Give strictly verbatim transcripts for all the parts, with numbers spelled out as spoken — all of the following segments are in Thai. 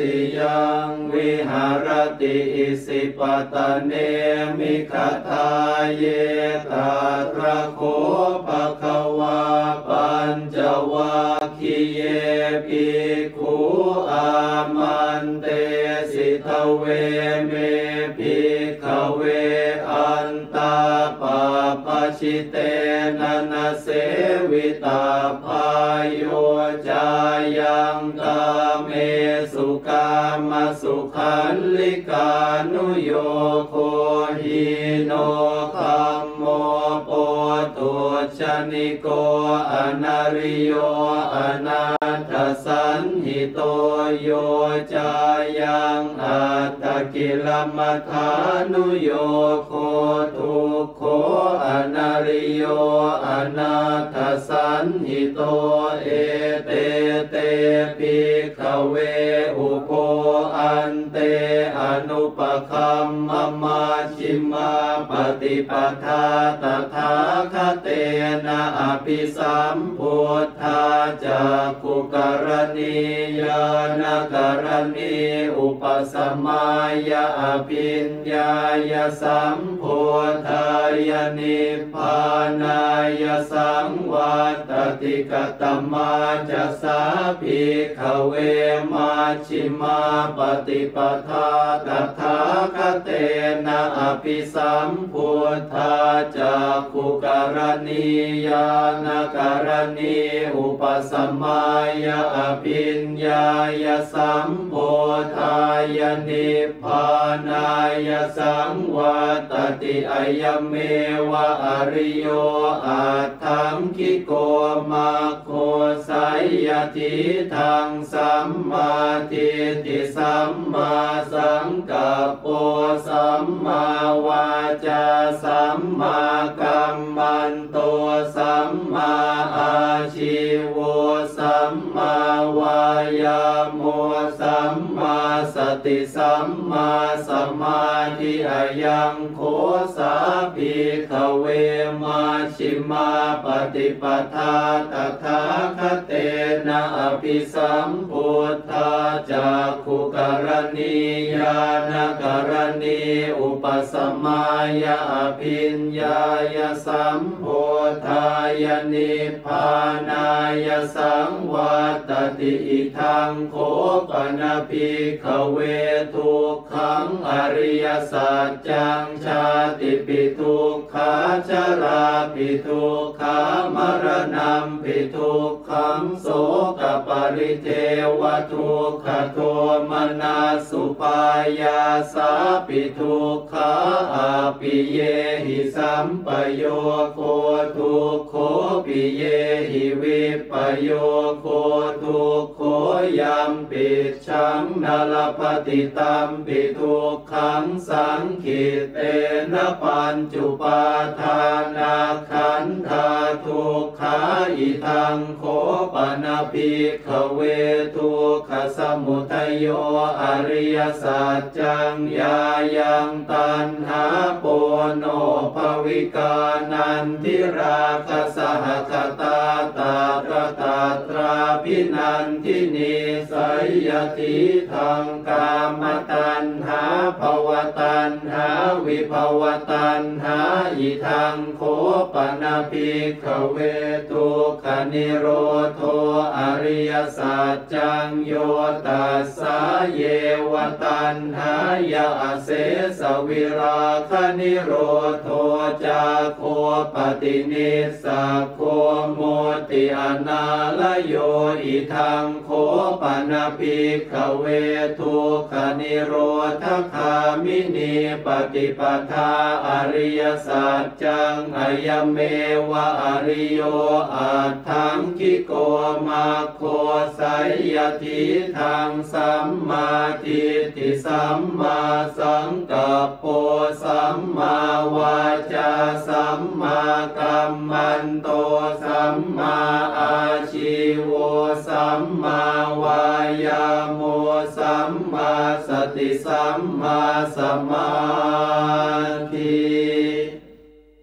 สิยังวิหารติอิสิปตเนมิคทาเยตาตระโคภควาปัญจวัคคีเยภิกขุอามันเตสิทเวเมภิกขเวอันตาปาปชิเตนะนะเสวิตาภายโยจายังกาเมสุกามสุขันลิกานุโยโคหิโนคัมโมโปตุชนิโกอนาริโยอนาถสันหิโตโยจายังอัตตกิลมัฏฐานุโยโคทุกโขอนาริโยอนาถสันหิโตเอเตเตภิกขเวอุโคอันเตอนุปคัมมมาชิมาปฏิปทาตถาคเตนะอภิสัมพุทธาจักขุกรณียานกรณีอุปสมายะอภิญญายสัมพุทธายนิพพานายสังวัตติกตมาจะสาภิกขเวมาชิมาปฏิปทาตถาคเตนะอภิสัมพุทธาจักขุกรณียานกรณีอุปสมายะอภิญญายสัมพุทธายนิพพานายสังวัตติอายเมวะอริโยอัตถังคิโกมาโคสัยยทิทังสัมมาทิฏฐิสัมมาสังกัปโปสัมมาวาจาสัมมากัมมันโตสัมมาอาชีวสัมมาวายาโมสัมมาสติสัมมาสมาธิอายังโคสาภิกขเวมาชิมาปฏิปทาตถาคเตนะอภิสัมพุทธาจักขุกรณียานกรณีอุปสมายะอภิญญายสัมพุทธายนิพพานายสังวัตติอิทังโคปนะภิกขเวทุกขังอริยสัจจังชาติปิทุกขาชราปิทุกขามรณะปิทุกขังโสกปริเทวทุกขโทมนัสสุปายาสาปิทุกขาอาปิเยหิสัมปโยโคทุกโขปิเยหิวิปโยโคทุกโขยัมปิชังนาลปฏิตัมปิทุกขังสังขิตเตนะปัญจุปาทานาขันธาทุกขาอิทังโคปนะภิกขเวทุกขสมุทัยโยอริยสัจจังยายังตัณหาโปโนภวิกานันทิราคะสหคตาตาตระตาตราภินันทินีสัยยทิทังกามตัณหาภวตัณหาวิภวตัณหาอิทังโคปนะภิกขเวทุกขนิโรโธอริยสัจจังโยตัสสะเยวตัณหายาเสสวิราคนิโรโธจาโคปฏินิสสะโคโมติอนาลโยอิทังโคปนะภิกขเวทุกขนิโรธคามินีปฏิปทาอริยสัจจังอายเมวะอริโยอัตถังคิโกมาโคสัยยทิทังสัมมาทิฏฐิสัมมาสังกัปโปสัมมาวาจาสัมมากัมมันโตสัมมาอาชีวสัมมาวายาโมสัมมาสติสัมมาสมาธิ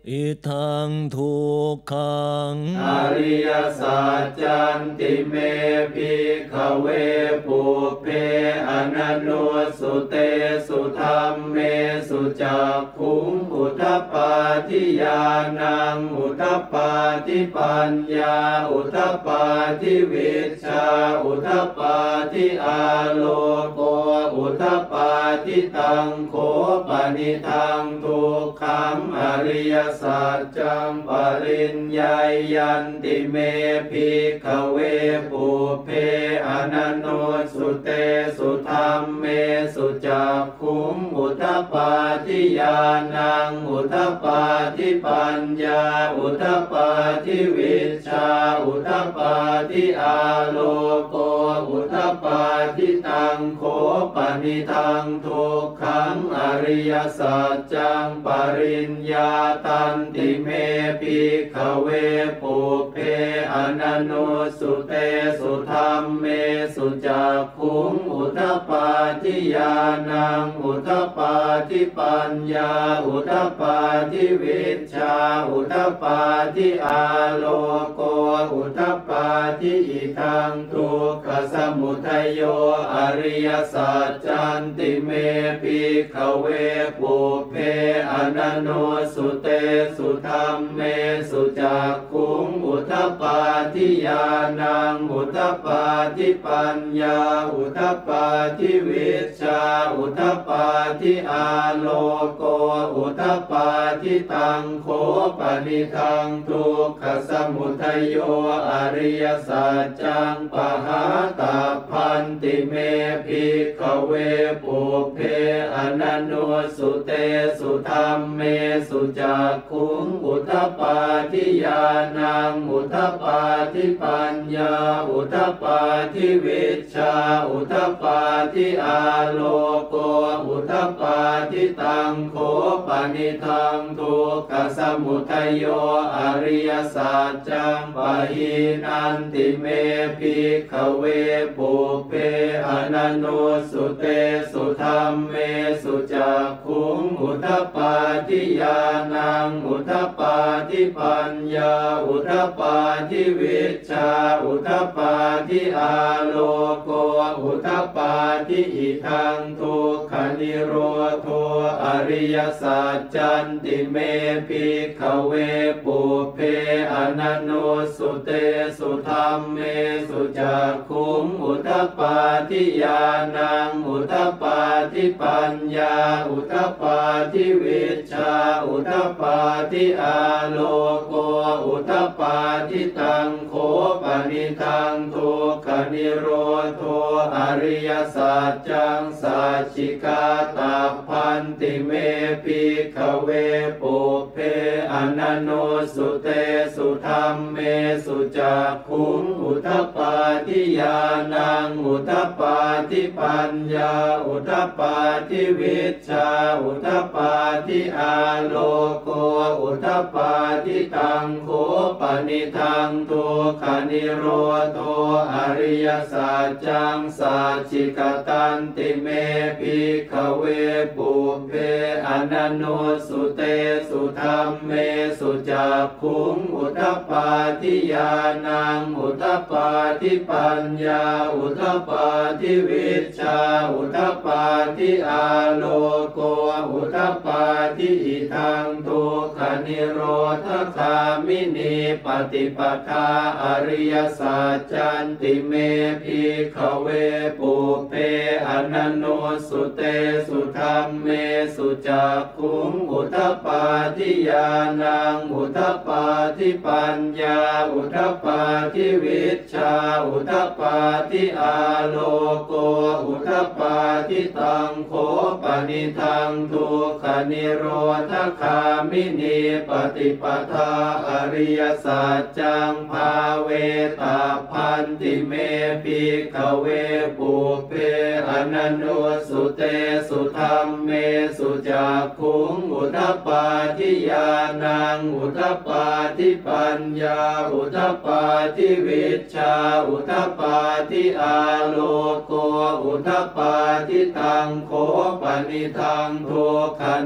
อิทังทุกขังอริยสัจจันติเมภิกขเวปุเพอนันโนสุเตสุธัมเมสุจักขุงอุทปปาทิญาณังอุทปปาทิปัญญาอุทปปาทิวิชชาอุทปปาทิอาโลโกอุทปปาทิตังโขปนิทังทุกขังอริยสัจจังปริญญายันติเมภิกขเวปุเพอนันโนสุเตสุธัมเมสุจักขุงอุทปปาทิญาณังอุทปปาทิปัญญาอุทปปาทิวิชชาอุทปปาทิอาโลโกอุทปปาทิตังโขปนิทังทุกขังอริยสัจจังปริญญาตันติเมภิกขเวปุเพอนันโนสุเตสุธัมเมสุจักขุงอุทปปาทิญาณังอุทปปาทิปัญญาอุทปปาทิวิชชาอุทปปาทิอาโลโกอุทปปาทิอิทังทุกขสมุทัยโยอริยสัจจันติเมภิกขเวปุเพอนันโนสุเตสุธัมเมสุจักขุงอุทปปาทิญาณังอุทปปาทิปัญญาอุทปปาทิวิชชาอุทปปาทิอาโลโกอุทปปาทิตังโขปนิทังทุกขสมุทัยโยอริยสัจจังปหาตัพพันติเมภิกขเวปุเพอนันโนสุเตสุธัมเมสุจักขุงอุทปปาทิญาณังอุทปปาทิปัญญาอุทปปาทิวิชชาอุทปปาทิอาโลโกอุทปปาทิตังโขปนิทังทุกขสมุทัยโยอริยสัจจังปหินันติเมภิกขเวปุเพอนันโนสุเตสุธัมเมสุจักขุงอุทปปาทิญาณังอุทปปาทิปัญญาอุทปปาทิวิชชาอุทปปาทิอาโลโกอุทปปาทิอิทังทุกขนิโรโธอริยสัจจันติเมภิกขเวปุเพอนันโนสุเตสุธัมเมสุจักขุงอุทปปาทิญาณังอุทปปาทิปัญญาอุทปปาทิวิชชาอุทปปาทิอาโลโกอุทปปาทิตังโขปนิทังทุกขนิโรโธอริยสัจจังสัจฉิกาตัพพันติเมภิกขเวปุเพอนันโนสุเตสุธัมเมสุจักขุงอุทปปาทิญาณังอุทปปาทิปัญญาอุทปปาทิวิชชาอุทปปาทิอาโลโกอุทปปาทิตังโขปนิทังทุกขนิโรโธอริยสัจจังสัจฉิกตันติเมภิกขเวปุเพอนันโนสุเตสุธัมเมสุจักขุงอุทปปาทิญาณังอุทปปาทิปัญญาอุทปปาทิวิชชาอุทปปาทิอาโลโกอุทปปาทิอิทังทุกขนิโรธคามินีปฏิปทาอริยสัจจันติเมภิกขเวปุเพอนันโนสุเตสุธัมเมสุจักขุงอุทปปาทิญาณังอุทปปาทิปัญญาอุทปปาทิวิชชาอุทปปาทิอาโลโกอุทปปาทิตังโขปนิทังทุกขนิโรธคามินีปฏิปทาอริยสัจจังภาเวตาพันติเมภิกขเวปุเพอนันโนสุเตสุธัมเมสุจักขุงอุทปปาทิญาณังอุทปปาทิปัญญาอุทปปาทิวิชชาอุทปปาทิอาโลโกอุทปปาทิตังโขปนิทังทุกขนิโร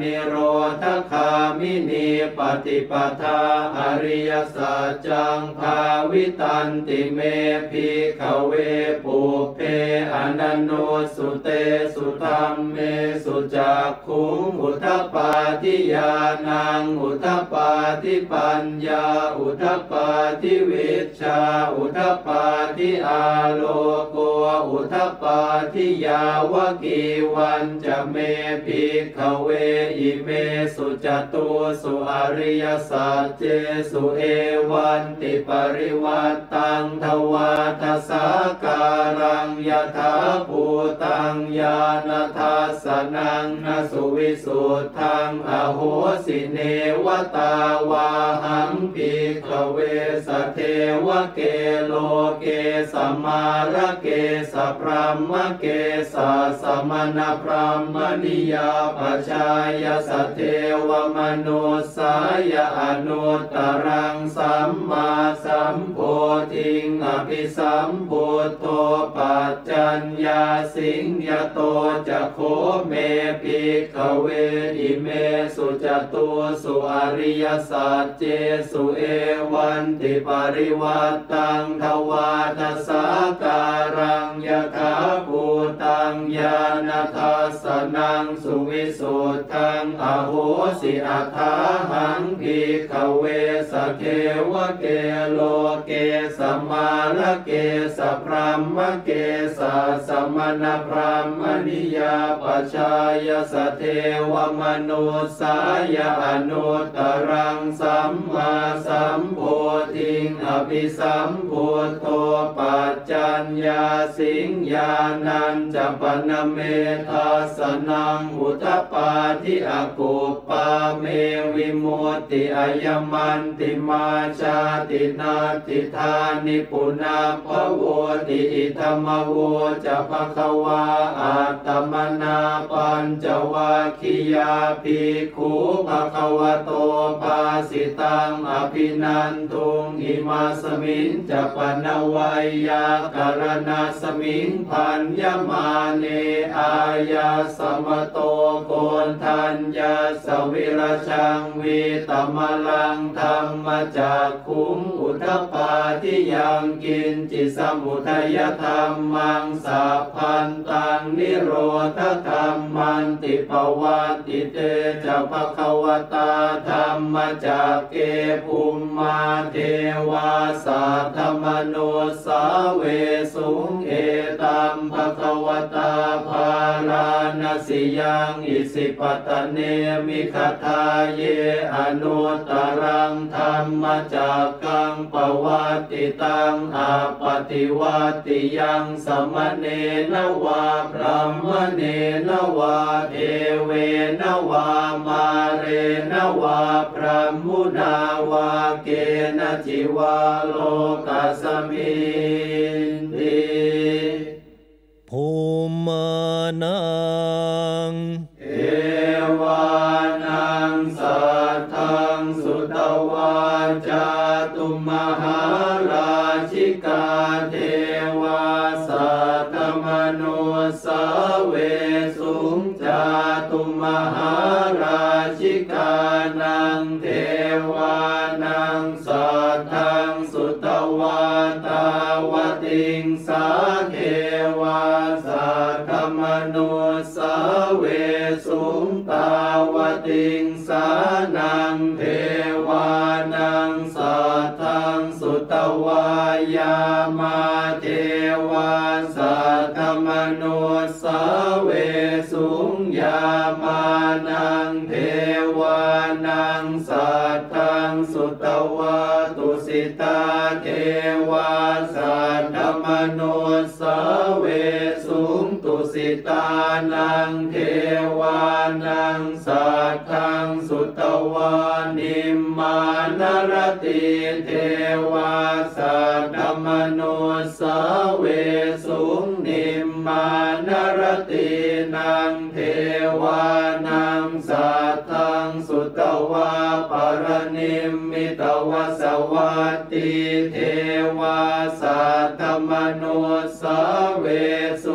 ทคามินีปฏิปทาอริยสัจจังภาวิตันติเมภิกขเวปุเพอนันโนสุเตสุธรรมเมสุจักขุงอุทธปาทิญาณังอุทธปาทิปัญญาอุทธปาทิวิชชาอุทธปาทิอาโลโกอุทธปาทิยาวกีวันจะเมภิกขเวอิเมสุจตุสุอริยสัจเจสุเอวันติปริวัตตังทวาทสาการังยถาภูตังญาณทัสสนังนสุวิสุทธังอโหสิเนวตาวาหังภิกขเวสเทวเกโลเกสมาระเกสพรหมเกสสมณพรหมนิยาปชายสเทวมนุสายอนุตตรังสัมมาสัมโพธิงอภิสัมพุทโธปัจจัญญาสิงยโตจะโคเมภิกขเวอิเมสุจตุสุอริยสัจเจสุเอวันติปริวัตตังทวาทสาการังยถาภูตังญาณทัสสนังสุวิสุทธังอโหสิอัฏฐาหังภิกขเวสเทวเกโลเกสมาระเกสพรหมเกสสมณพรหมนิยาปชายสเทวมนุสายอนุตตรังสัมมาสัมโพธิงอภิสัมพุทโธปัจจัญญาสิงญาณัญจปนเมทัสสนังอุทธปาทิอกุปปาเมวิมุตติอายมันติมาชาตินาติธานิปุนาภโวติอิธรรมโวจะภควาอัตตมนาปัญจวัคคียาภิกขุภควโตภาสิตังอภินันทุงอิมาสมิงจะปนวัยยาการณาสมิงพันยมาเนอายาสมโตโกนทัญญาสวิรชังวิตมลังธรรมจักขุงอุทธปาทิยังกินจิสมุทัยธรรมังสัพพันตังนิโรธธรรมันติปวัตติเตจะภควตาธรรมจักเกภูมิมาเทวาสัทธมโนสาเวสุงเอตัมภควตาภาราณสิยังอิสิปตเนมิคทาเยอนุตตรังธรรมจักกังปวัตติตังอาปฏิวัติยังสมเนนวาพระมเนนวาเทเวนวามาเรนวาพระมุนาวาเกณจิวาโลกัสมินติภูมานังเอวานังสัทธังสุตวาจาตุมหาราชิกาเทวาสัทธมโนสาเวสุงจาตุมหาราชิกานังเทวานังสัทธังสุตวาตาวติงสาเทวาสัทธมโนสาเวสุงตาวติงสานังเทวานังสัทธังสุตวายามาเทวาสัทธมโนสาเวสุงยามานังเทวานังสัทธังสุตวาตุสิตาเทวาสัทธมโนสาเวสุงตุสิตานังเทวานังสัทธังสุตวานิมมานรติเทวาสัทธมโนสาเวสุงนิมมานรตินังเทวานังสัทธังสุตวาปรนิมมิตวสวัตติเทวาสัทธมโนสาเวสุงป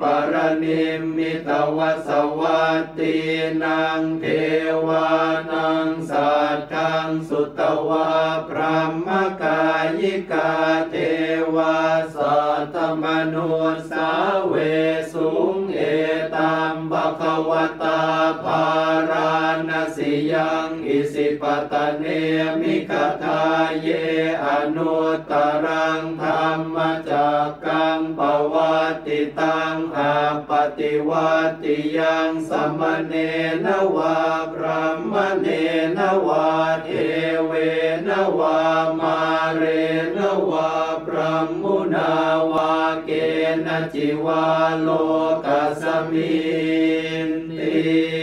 รณิมมิตวสวัตตีนังเทวานังสัทธังสุตวะพรหมกายิกาเทวาสัทธมนุสาเวสุงเอตัมภควตาภาราณสิยังอิสิปตเนมิคทาเยอนุตตรังธรรมจักกังปวัตติตังอาปฏิวัติยังสัมมเนนวาพรหมเนนวาเทเวนวามาเรนวาพรหมุนาวาเกณจิวาโลกัสสมินติ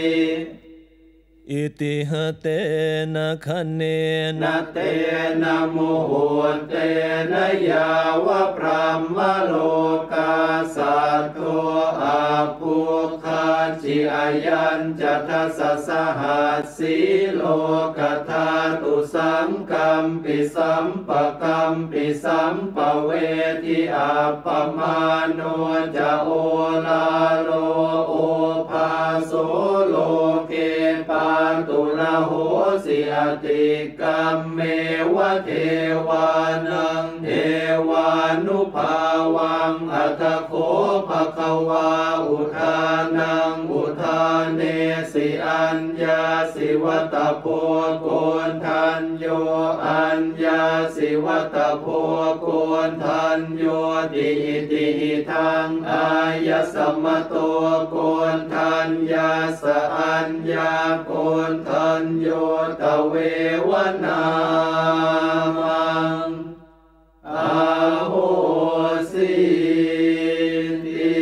อิติหะเตนะคะเนนะเตนะโมโหเตนะยาวะพรหมโลกาสัตโตอาภูคาจิอายัญจัตสสหัสสีโลกธาตุสังกัมปิสัมปะกัมปิสัมปะเวทิอาปมาโนจะโอลาโลโอภาโสโลเกปาตุระโหสิอติกัมเมวะเทวานังเทวานุภาวังอัตโคภควาอุทานังอุทานเนสิอัญญาสิวัตโพโกนทันโยอัญญาสิวัตโพโกนทันโยติอิติหิทังอายสมโตโกนทันยาสอัญญาโกนทันโยตเววนามังอาโหสิติ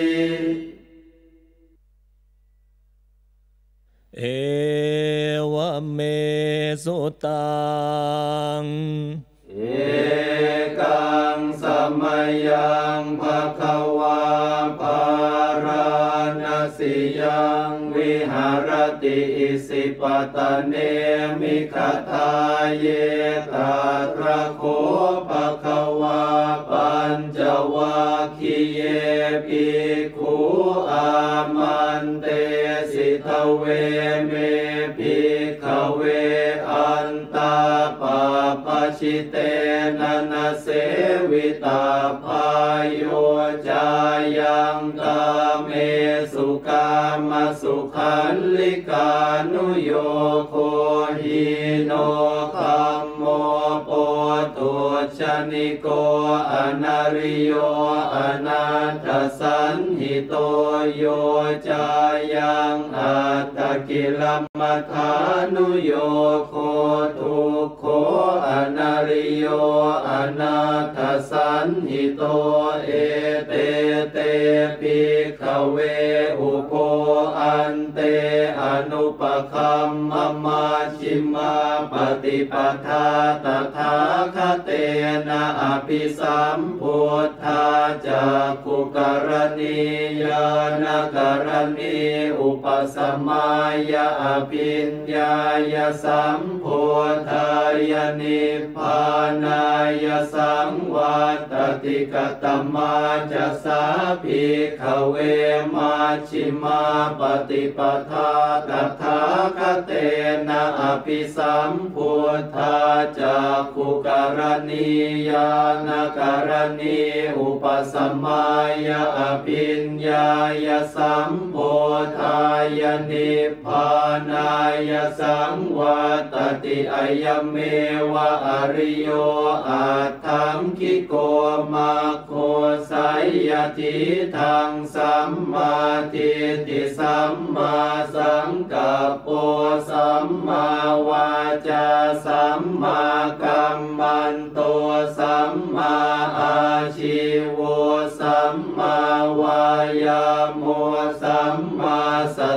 เอวเมสุตังเอกังสมัยยังภควาภาราณสิยังวิหารติอิสิปตเนมิคทาเยตาตระโคภควาปัญจวัคคีเยภิกขุอามันเตสิทเวเมภิกขเวอันตาปาปชิเตนะนะเสวิตาภายโยจายังกาเมสุกามสุขันลิกานุโยโคหิโนคัมโมโปตุชนิโกอนาริโยอนาถสันหิโตโยจายังอัตตกิลมัฏฐานุโยโคทุกโขอนาริโยอนาถสันหิโตเอเตเตภิกขเวอุโปอันเตอนุปคัมมมาชิมาปฏิปทาตถาคเตนะอภิสัมพุทธาจักขุกรณียานกรณีอุปสมายะอภิญญายสัมพุทธายนิพพานายสังวัตติกตมาจะสาภิกขเวมาชิมาปฏิปทาตถาคเตนะอภิสัมพุทธาจักขุกรณียานกรณีอุปสมายะอภิญญายสัมพุทธายนิพพานายสังวัตติอายเมวะอริโยอัตถังคิโกมาโคสัยยทิทังสัมมาทิฏฐิสัมมาสังกัปโปสัมมาวาจาสัมมากัมมันโตสัมมาอาชีวสัมมาวายาโมสัมมาส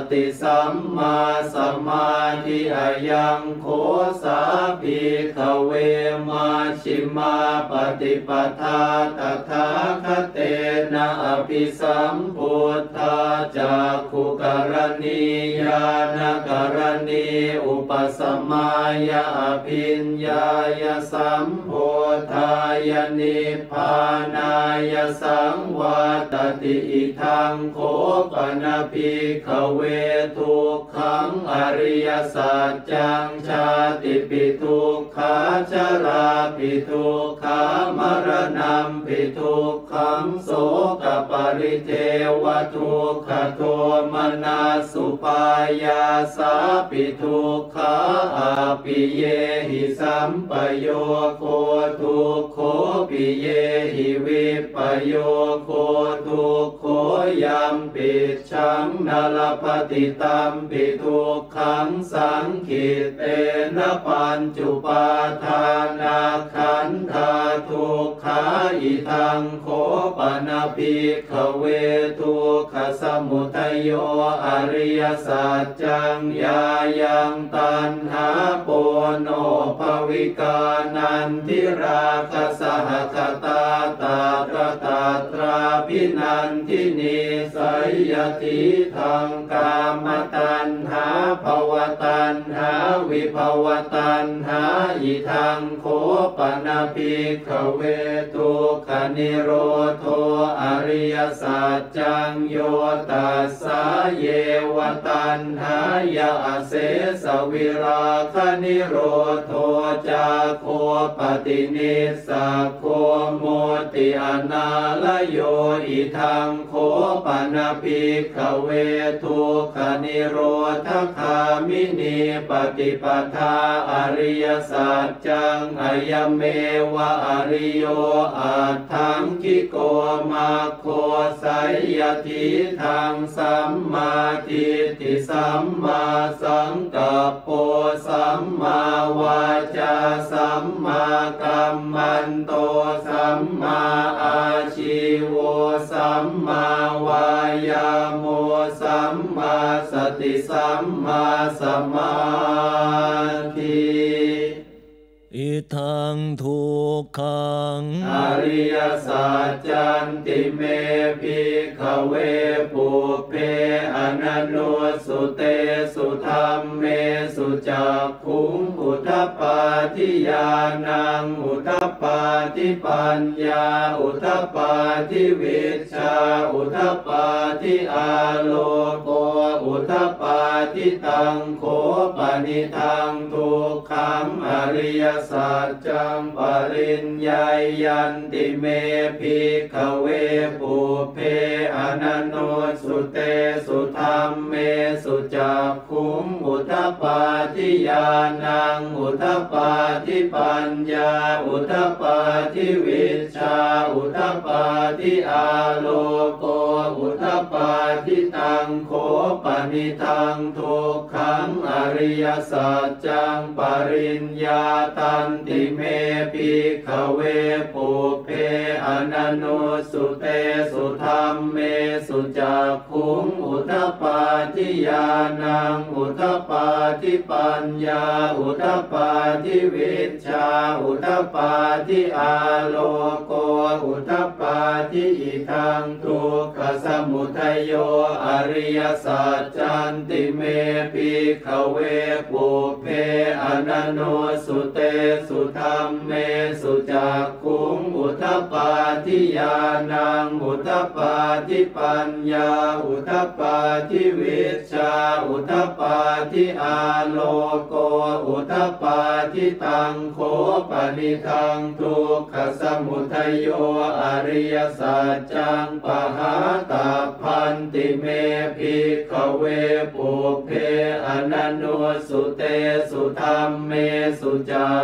ติสัมมาสมาธิอายังโคสาภิกขเวมาชิมาปฏิปทาตถาคเตนะอภิสัมพุทธาจักขุกรณีญาณกรณีอุปสมายาอภิญญายสัมโพธายนิพพานายสังวาตติอิทังโคปนภิกขเวทุกขังอริยสัจจังชาติปิทุกขาชราปิทุกขามรณะปิทุกขังโสกปริเทวทุกขโทมนัสสุปายาสาปิทุกขาอาปิเยหิสัมปโยโคทุกโขปิเยหิวิปโยโคทุกโขยัมปิชังนาลปฏิตัมปิทุกขังสังขิเตนะปัญจุปาทานาขันธาทุกขาอิทังโคปนภิกขเวทุกขสมุทัยโยอริยสัจจังยายังตัณหาโปโนภวิกานันทิราคสหคตาตาตระตาตราพินันทินิสัยยติทังกามตัณหาภวตัณหาวิภวตัณหาอิทังโคปนภิกขเวทุกขนิโรโธอริยสัจจังโยตัสสะเยวตัณหายาเสสวิราคนิโรโธจาโคปฏินิสสะโคโมติอนาลโยอิทังโคปนภิกขเวทุกขนิโรธคามินีปฏิปทาอริยสัจจังอายเมวะอริโยอัตถังคิโกมาโคสัยยทิทังสัมมาทิฏฐิสัมมาสังกัปโปสัมมาวาจาสัมมากัมมันโตสัมมาอาชีโวสัมมาวายาโมสัมมาสติสัมมาสมาธิอิทังทุกขังอริยสัจจันติเมภิกขเวปุเพอนันโนสุเตสุธัมเมสุจักขุงอุทธปปาทิญาณังอุทธปปาทิปัญญาอุทธปปาทิวิชชาอุทธปปาทิอาโลโกอุทธปปาทิตังโขปนิทังทุกขังอริยสัจจังปริญญายันติเมภิกขเวปุเพอนันโนสุเตสุธัมเมสุจักขุงอุทธปปาทิญาณังอุทธปปาทิปัญญาอุทธปปาทิวิชชาอุทธปปาทิอาโลโกอุทธปปาทิตังโขปนิทังทุกขังอริยสัจจังปริญญาตันติเมภิกขเวปุเพอนันโนสุเตสุธัมเมสุจักขุงอุทธปปาทิญาณังอุทธปปาทิปัญญาอุทธปปาทิวิชชาอุทธปปาทิอาโลโกอุทธปปาทิอิทังทุกขสมุทัยโยอริยสัจจันติเมภิกขเวปุเพอนันโนสุเตสุธัมเมสุจักขุงอุทธปปาทิญาณังอุทธปปาทิปัญญาอุทธปปาทิวิชชาอุทธปปาทิอาโลโกอุทธปปาทิตังโขปนิทังทุกขสมุทัยโยอริยสัจจังปหาตาพันติเมภิกขเวปุเพอนันโนสุเตสุธัมเมสุจัก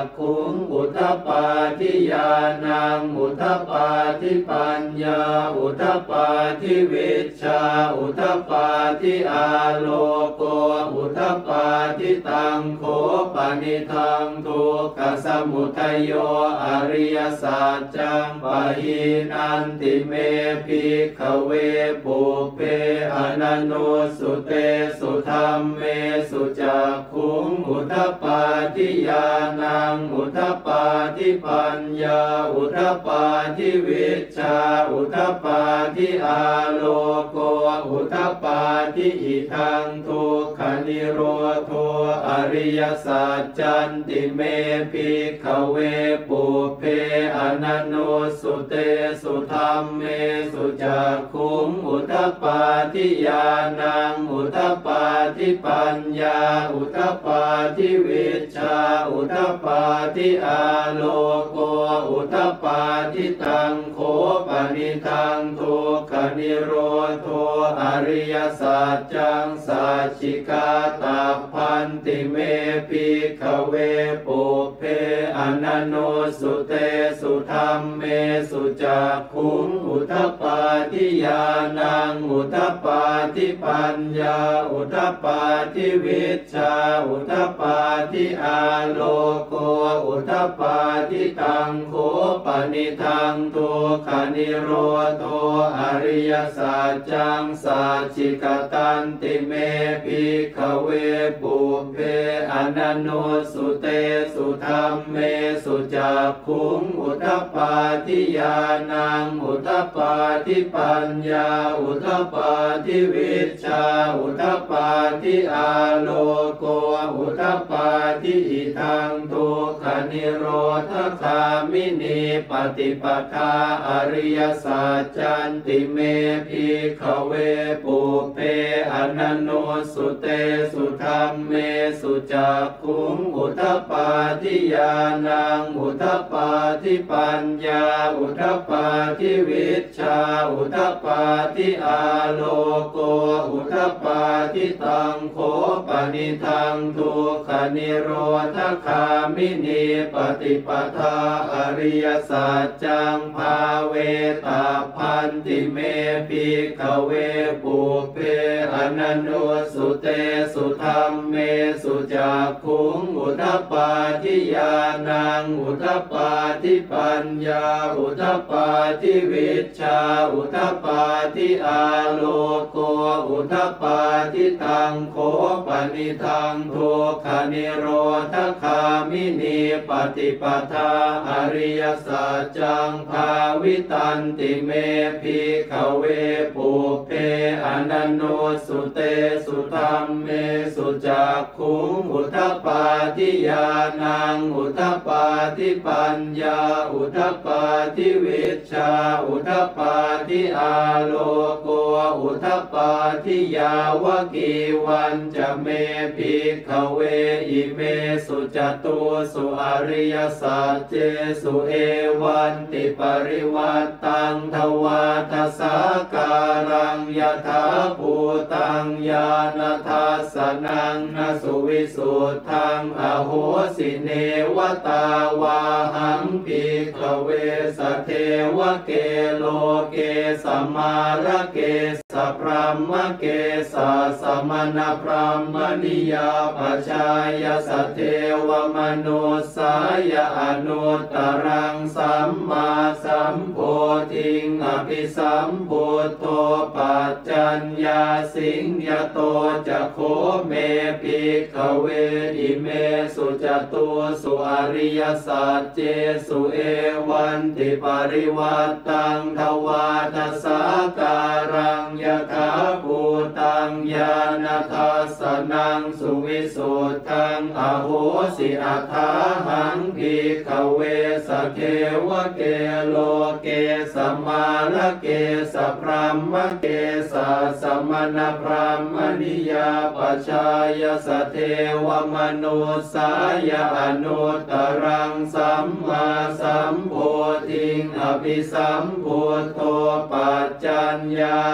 ขุงอุทธัปปาทิญาณังอุทธัปปาทิปัญญาอุทธัปปาทิวิชชาอุทธัปปาทิอาโลโกอุทธัปปาทิตังโฆปนิทังทุกขสมุทัยโยอริยสัจจังปะหินันติเมภิกขเวปุเพอนันโนสุเตสุธรรมเมสุจักขุงอุทธัปปาทิญาณังอุทธัปปาทิปัญญาอุทธัปปาทิวิชชาอุทธัปปาทิอาโลโกอุทธัปปาทิอิทังทุกขนิโรโธอริยสัจจันติเมภิกขเวปุเพอนันโนสุเตสุธรรมเมสุจักขุงอุทธัปปาทิญาณังอุทธัปปาทิปัญญาอุทธัปปาทิวิชชาอุทธัปปาทิอาโลโกอุทธัปปาทิตังโฆปนิทังทุกขนิโรโธอริยสัจจังสัจฉิกาตาพันติเมภิกขเวปุเพอนันโนสุเตสุธรรมเมสุจักขุงอุทธัปปาทิญาณังอุทธัปปาทิปัญญาอุทธัปปาทิวิชชาอุทธัปปาทิอาโลโกอุทธัปปาทิตังโฆปนิทังทุกขนิโรโธอริยสัจจังสัจฉิกตันติเมภิกขเวปุเพอนันโนสุเตสุธรรมเมสุจักขุงอุทธัปปาทิญาณังอุทธัปปาทิปัญญาอุทธัปปาทิวิชชาอุทธัปปาทิอาโลโกอุทธัปปาทิอิทังทุกขนิโรธคามินีปฏิปทาอริยสัจจันติเมภิกขเวปุเพอนันโนสุเตสุธรรมเมสุจักขุงอุทธัปปาทิญาณังอุทธัปปาทิปัญญาอุทธัปปาทิวิชชาอุทธัปปาทิอาโลโกอุทธัปปาทิตังโฆปนิทังทุกขนิโรธคามินีปฏิปทาอริยสัจจังภาเวตาพันติเมภิกขเวปุเพอนันโนสุเตสุธรรมเมสุจักขุงอุทธัปปาทิญาณังอุทธัปปาทิปัญญาอุทธัปปาทิวิชชาอุทธัปปาทิอาโลโกอุทธัปปาทิตังโฆปนิทังทุกขนิโรธคามินีปฏิปทาอริยสัจจังภาวิตันติเมภิกขเวปุเพอนันโนสุเตสุธรรมเมสุจักขุงอุทธัปปาทิญาณังอุทธัปปาทิปัญญาอุทธัปปาทิวิชชาอุทธัปปาทิอาโลโกอุทธัปปาทิยาวกีวันจะเมภิกขเวอิเมสุจตุสุอริยสัจเจสุเอวันติปริวัตตังทวาทสาการังยถาภูตังญาณทัสสนังนสุวิสุทธังอโหสิเนวตาวาหังภิกขเวสเทวเกโลเกสมาระเกสพรหมเกสสมณพรหมนิยาปชายสเทวมนุสายอนุตตรังสัมมาสัมโพธิงอภิสัมพุทโธปัจจัญญาสิงยโตจะโคเมภิกขเวอิเมสุจตุสุอริยสัจเจสุเอวันติปริวัตตังทวาทสาการังยถาภูตังญาณทัสสนังสุวิสุทธังอโหสิอัฏฐาหังภิกขเวสเทวเกโลเกสมาระเกสพรหมเกสสมณพราหมณิยาปชายสเทวมนุสายอนุตตรังสัมมาสัมโพธิงอภิสัมพุทโธปัจจัญญาสิ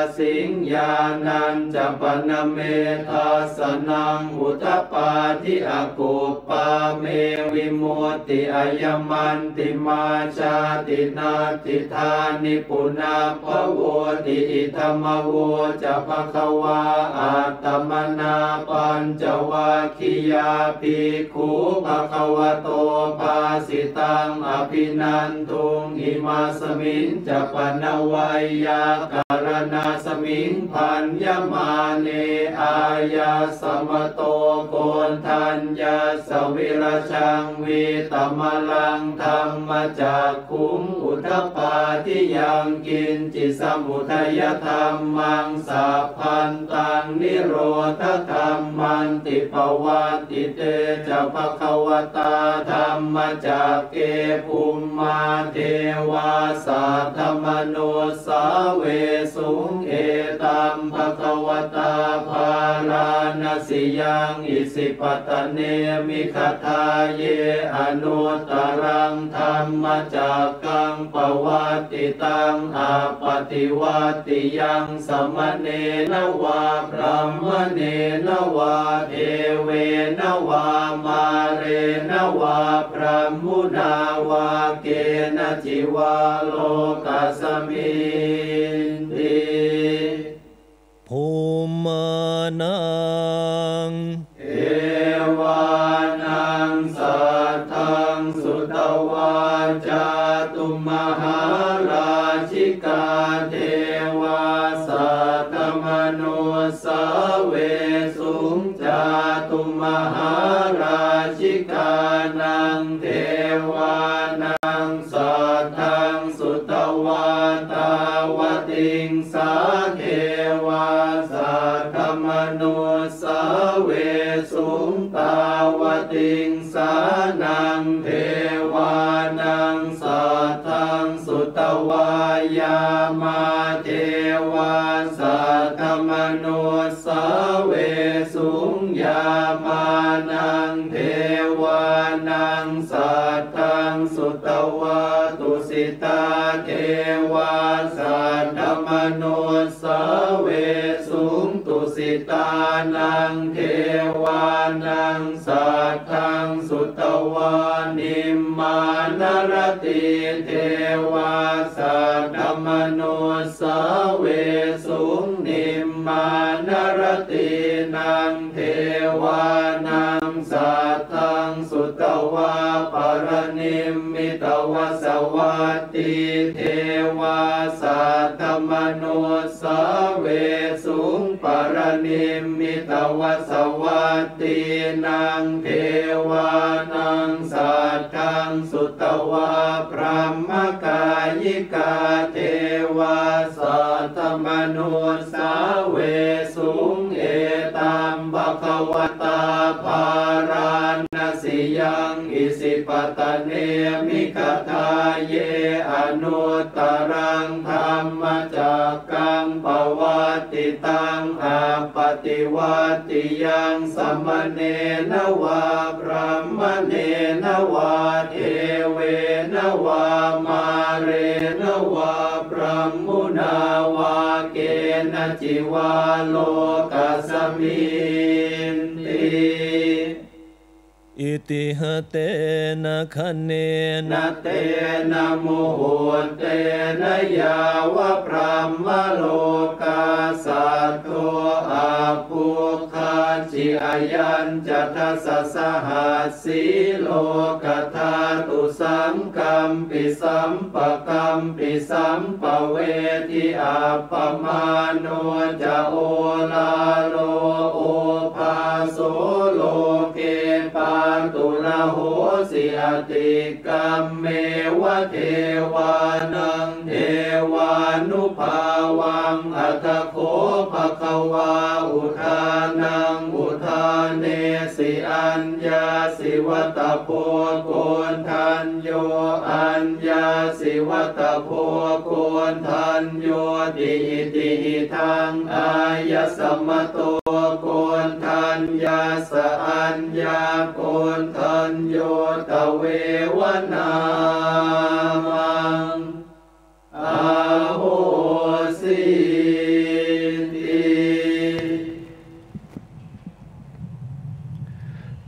งญาณัญจะปนเมทัสสนังอุทปปาทิอกุปปาเมวิมุตติอายมันติมาชาตินาติธานิปุนาภโวติอิธรรมโวจะภควาอัตตมนาปัญจวัคคียาภิกขุภควโตภาสิตังอภินันทุงอิมาสมิงจะปนวัยยาการณาสมิงพันยมาเนอายาสมโตโกนทัญญาสวิรชังวิตมลังธรรมจากขุมอุทปาทิยังกินจิสมุทัยธรรมังสัพพันตังนิโรธธรรมันติภวัติเตจะภควตาธรรมจากเกภูมิมาเทวาสัทธมโนสาเวสุงเอตัมภควตาภาราณสิยังอิสิปตเนมิคทาเยอนุตตรังธรรมจากกังปวัตติตังอาปฏิวัติยังสมเนนวาพรหมเนนวาเทเวนวามาเรนวาพรหมุนาวาเกณจิวาโลกัสมินติภูมานังเอวานังสัทธังสุตวาจาตุมหาราชิกาเทวาสัทธมโนสาเวสุงจาตุมหาราชิกานังเทวานังสัทธังสุตวาตาวติงสาเทวาสัทธมโนสาเวสุงตาวติงสานังเทวานังสัทธังสุตวายามาเทวาสัทธมโนสาเวสุงยามานังเทวานังสัทธังสุตวาตุสิตาเทวาสัทธมโนสาเวสุงตุสิตานังเทวานังสัทธังสุตวานิมมานรติเทวาสัทธมโนสาเวสุงนิมมานรตินังเทวานังสัทธังสุตวาปรนิมมิตวสวัตติเทวาสัทธมโนสาเวสุงปรนิมมิตวสวัตตินังเทวานังสัทธังสุตวาพรหมกายิกาเทวาสัทธมโนสาเวสุงเอตัมภควตาภาราณสิยังอิสิปตเนมิคทาเยอนุตตรังธรรมจากกังปวัตติตังอาปฏิวัติยังสมเนนวาพรหมเนนวาเทเวนวามาเรนวาพรหมุนาวาเกณจิวาโลกัสมินติอิติหเตนะคะเนนะเตนะโมโหเตนะยาวะพรหมโลกาสัตโตอาภูคาจิอายัญจทัสสะหัสสีโลกธาตุสัมกัมปิสัมปะกัมปิสัมปะเวทิอาปมาโนจะโอลาโลโอภาโสโลเกปาตุระโหสิอติกัมเมวะเทวานังเทวานุภาวังอัตโคภควาอุทานังอุทานเนสิอัญญาสิวัตโพโกนทันโยอัญญาสิวัตโพโกนทันโยติติทังอายสมโตโกนทันยาสอัญญาโกนทันโยตเววนามังอาโหสิ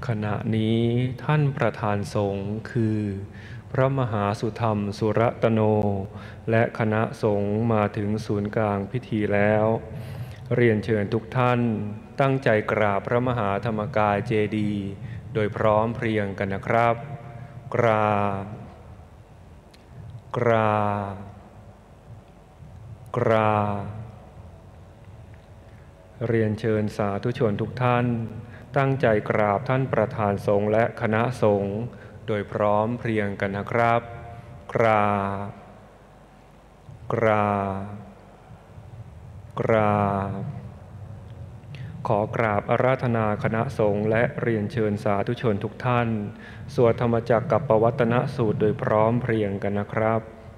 ขณะนี้ท่านประธานสงฆ์คือพระมหาสุธรรมสุรตโนและคณะสงฆ์มาถึงศูนย์กลางพิธีแล้วเรียนเชิญทุกท่านตั้งใจกราบพระมหาธรรมกายเจดีย์โดยพร้อมเพรียงกันนะครับกราบกราบกราบเรียนเชิญสาธุชนทุกท่านตั้งใจกราบท่านประธานสงฆ์และคณะสงฆ์โดยพร้อมเพรียงกันนะครับกราบกราบกราบขอกราบอาราธนาคณะสงฆ์และเรียนเชิญสาธุชนทุกท่านสวดธรรมจักรกับปวัตตนสูตรโดยพร้อมเพรียงกันนะครับ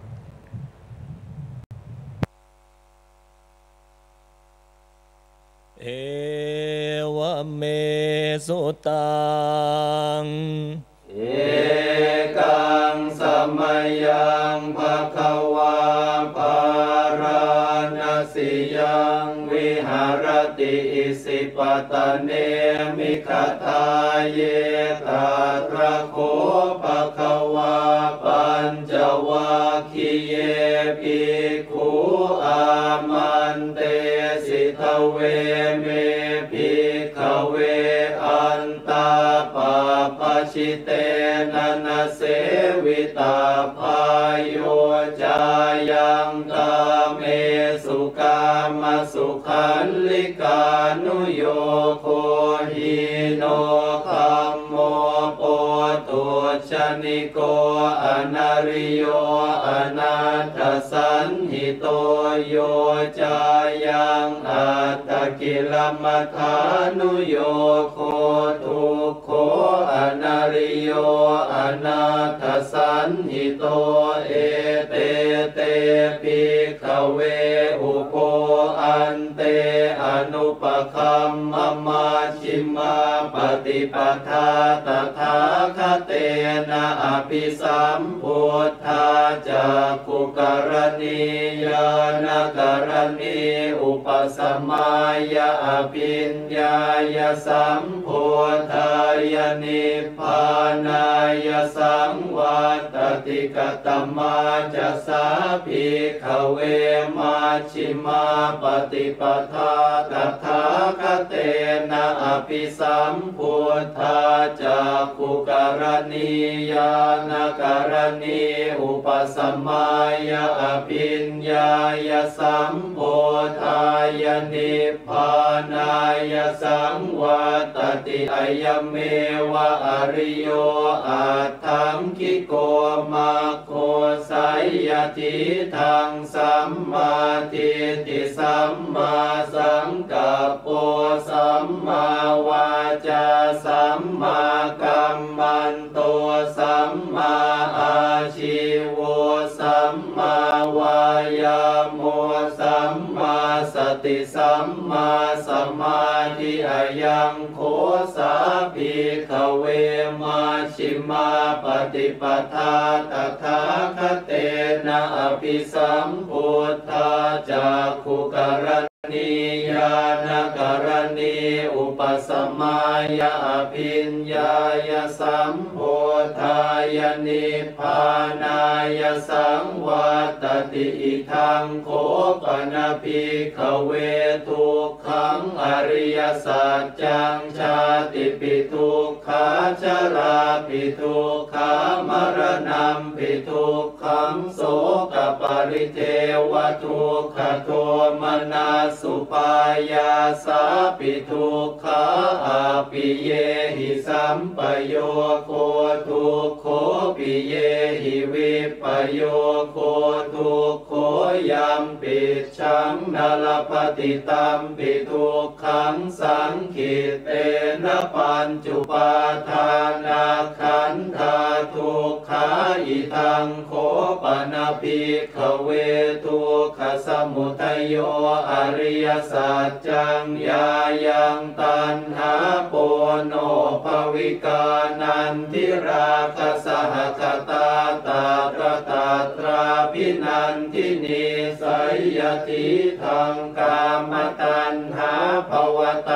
เอวเมสุตังเอกังสมัยยังภควาปาราณสิยังวิหารติอิสิปตเนมิคทาเยตาตระโคภควาปัญจวัคคีเยภิกขุอามันเตสิทเวเมภิกขเวอันตาปาปชิเตนะนะเสวิตาภายโยจายังกาเมสุกามสุขันลิกานุโยโคหิโนคัมโมโปตุชนิโกอนาริโยอนาถสันหิโตโยจายังอัตตกิลมัฏฐานุโยโคทุกโขอนาริโยอนาถสันหิโตเอเตเตภิกขเวอุโปอันเตอนุปคัมมมาชิมาปฏิปทาตถาคเตนะอภิสัมพุทธาจักขุกรณียานกรณีอุปสมัยอภิญญายสัมพุทธายนิพพานายสังวัตติกตมาจะสาภิกขเวมาชิมาปฏิปทาตถาคเตนะอภิสัมพุทธาจักขุกรณียานกรณีอุปสมัยอภิญญายสัมพุทธายนิพพานายสังวัตติอายเมวะอริโยอัตถังคิโกมาโคสัยยทิทังสัมมาทิฏฐิสัมมาสังกัปโปสัมมาวาจาสัมมากัมมันโตสัมมาอาชีโวสัมมาวายาโมสัมมาสติสัมมาสมาธิอายังโคสาภิกขเวมาชิมาปฏิปทาตถาคเตนะอภิสัมพุทธาจักขุกรณียานกรณีอุปสมัยอภิญญายสัมพุทธายนิพพานายสังวัตติอิทังโคปนะภิกขเวทุกขังอริยสัจจังชาติปิทุกขาชราปิทุกขามรณัมปิทุกขังโสกปริเทวทุกขโทมนัสสุปายาสาปิทุกขาอาปิเยหิสัมปโยโคทุกโขปิเยหิวิปโยโคทุกโขยัมปิชังนาลปฏิตัมปิทุกขังสังขิเตนะปัญจุปาทานาขันธาทุกขาอิทังโคปนะภิกขเวทุกขสมุทัยโยอริยสัจจังยายังตัณหาโปโนภวิกานันทิราคสหคตาตาตระตาตราพินันทินีสัยยติทังกามตัณหาภวตัณห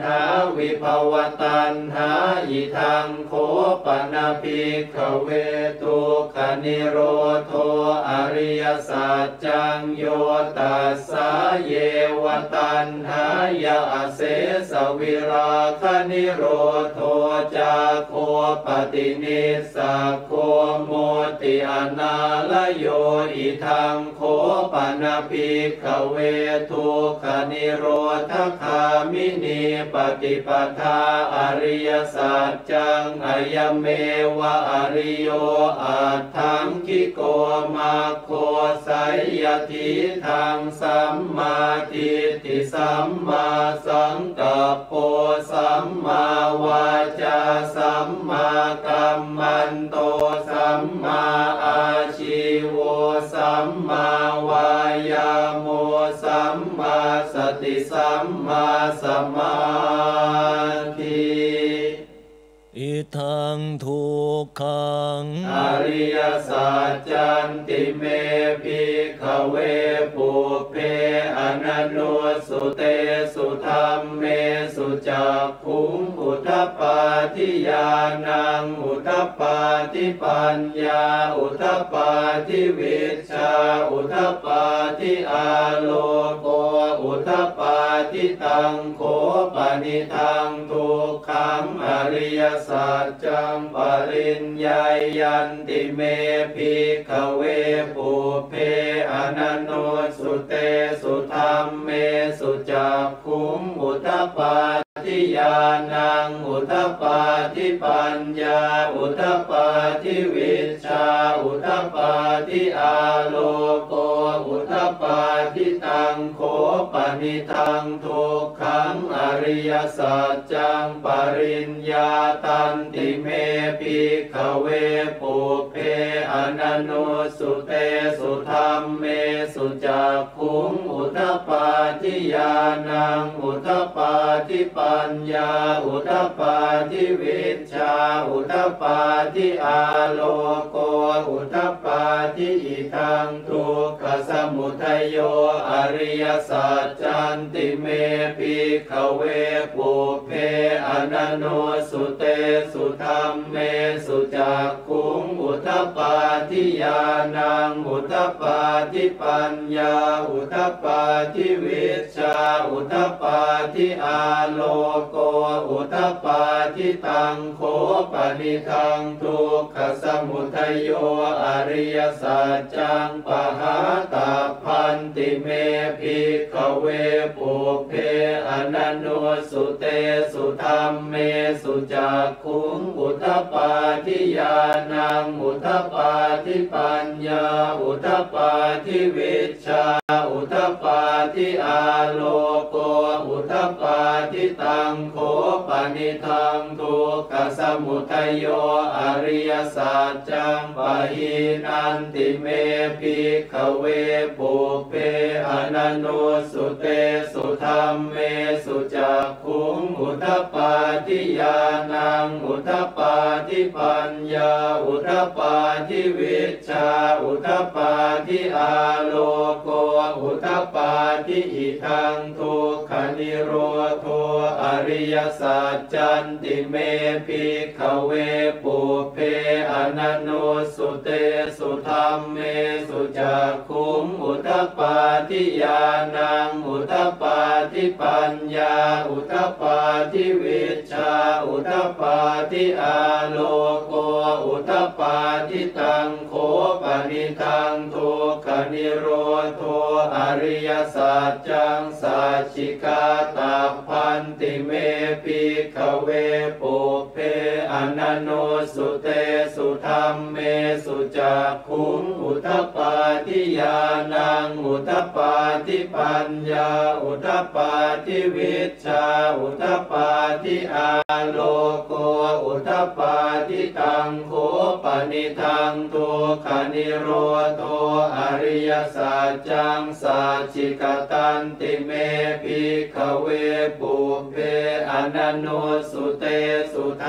หาวิภวตันหาอิทังโคปนาภิกขเวทุกขนิโรโธอริยสัจจังโยตัสสะเยวตันหายาเสสวิราคนิโรโธจาโคปฏินิสักโคโมติอนาลโยอิทังโคปนาภิกขเวทุกขนิโรธคามินีปฏิปทาอริยสัจจังอายเมวะอริโยอัตถังคิโกมาโคไสยทิทังสัมมาทิฏฐิสัมมาสังกัปโปสัมมาวาจาสัมมากัมมันโตสัมมาอาชีโวสัมมาวายาโมสัมมาสติสัมมาสมาธิอิทังทุกขังอริยสัจจันติเมภิกขเวปุเพอนันโนสุเตสุธัมเมสุจักขุงอุทปปาทิญาณังอุทปปาทิปัญญาอุทปปาทิวิชชาอุทปปาทิอาโลโกอุทปปาทิตังโคปนิทังทุกขังอริยสัจจังปริญญายันติเมภิกขเวปุเพอนันโนสุเตสุธัมเมสุจักขุงอุทปปาทิญาณังอุทปปาทิปัญญาอุทปปาทิวิชชาอุทปปาทิอาโลโกอุทปปาทิตังโคปนิทังทุกขังอริยสัจจังปริญญาตันติเมภิกขเวปุเพอนันโนสุเตสุธัมเมสุจักขุงอุทปปาทิญาณังอุทปปาทิปัญญาอุทปปาทิวิชชาอุทปปาทิอาโลโกอุทปปาทิอิทังทุกขสมุทัยโยอริยสัจจันติเมภิกขเวปุเพอนันโนสุเตสุธัมเมสุจักขุงอุทปปาทิญาณังอุทปปาทิปัญญาอุทปปาทิวิชชาอุทปปาทิอาโลโกอุทปปาทิตังโคปนิทังทุกขสมุทัยโยอริยสัจจังปหาตัพพันติเมภิกขเวปุเพอนันโนสุเตสุธัมเมสุจักขุงอุทปปาทิญาณังอุทปปาทิปัญญาอุทปปาทิวิชชาอุทปปาทิอาโลโกอุทปปาทิตังโคปนิทังทุกขสมุทัยโยอริยสัจจังปหินันติเมภิกขเวปุเพอนันโนสุเตสุธัมเมสุจักขุงอุทปปาทิญาณังอุทปปาทิปัญญาอุทปปาทิวิชชาอุทปปาทิอาโลโกอุทปปาทิอิทังทุกขนิโรโธอริยสัจจันติเมภิกขเวปุเพอนันโนสุเตสุธัมเมสุจักขุงอุทปปาทิญาณังอุทปปาทิปัญญาอุทปปาทิวิชชาอุทปปาทิอาโลโกอุทปปาทิตังโคปนิทังทุกขนิโรโธอริยสัจจังสัจฉิกาตัพพันติเมภิกขเวปุเพอนันโนสุเตสุธัมเมสุจักขุงอุทปปาทิญาณังอุทปปาทิปัญญาอุทปปาทิวิชชาอุทปปาทิอาโลโกอุทปปาทิตังโคปนิทังทุกขนิโรโธอริยสัจจังสัจฉิกตันติเมภิกขเวปุเพอนันโนสุเตสุธั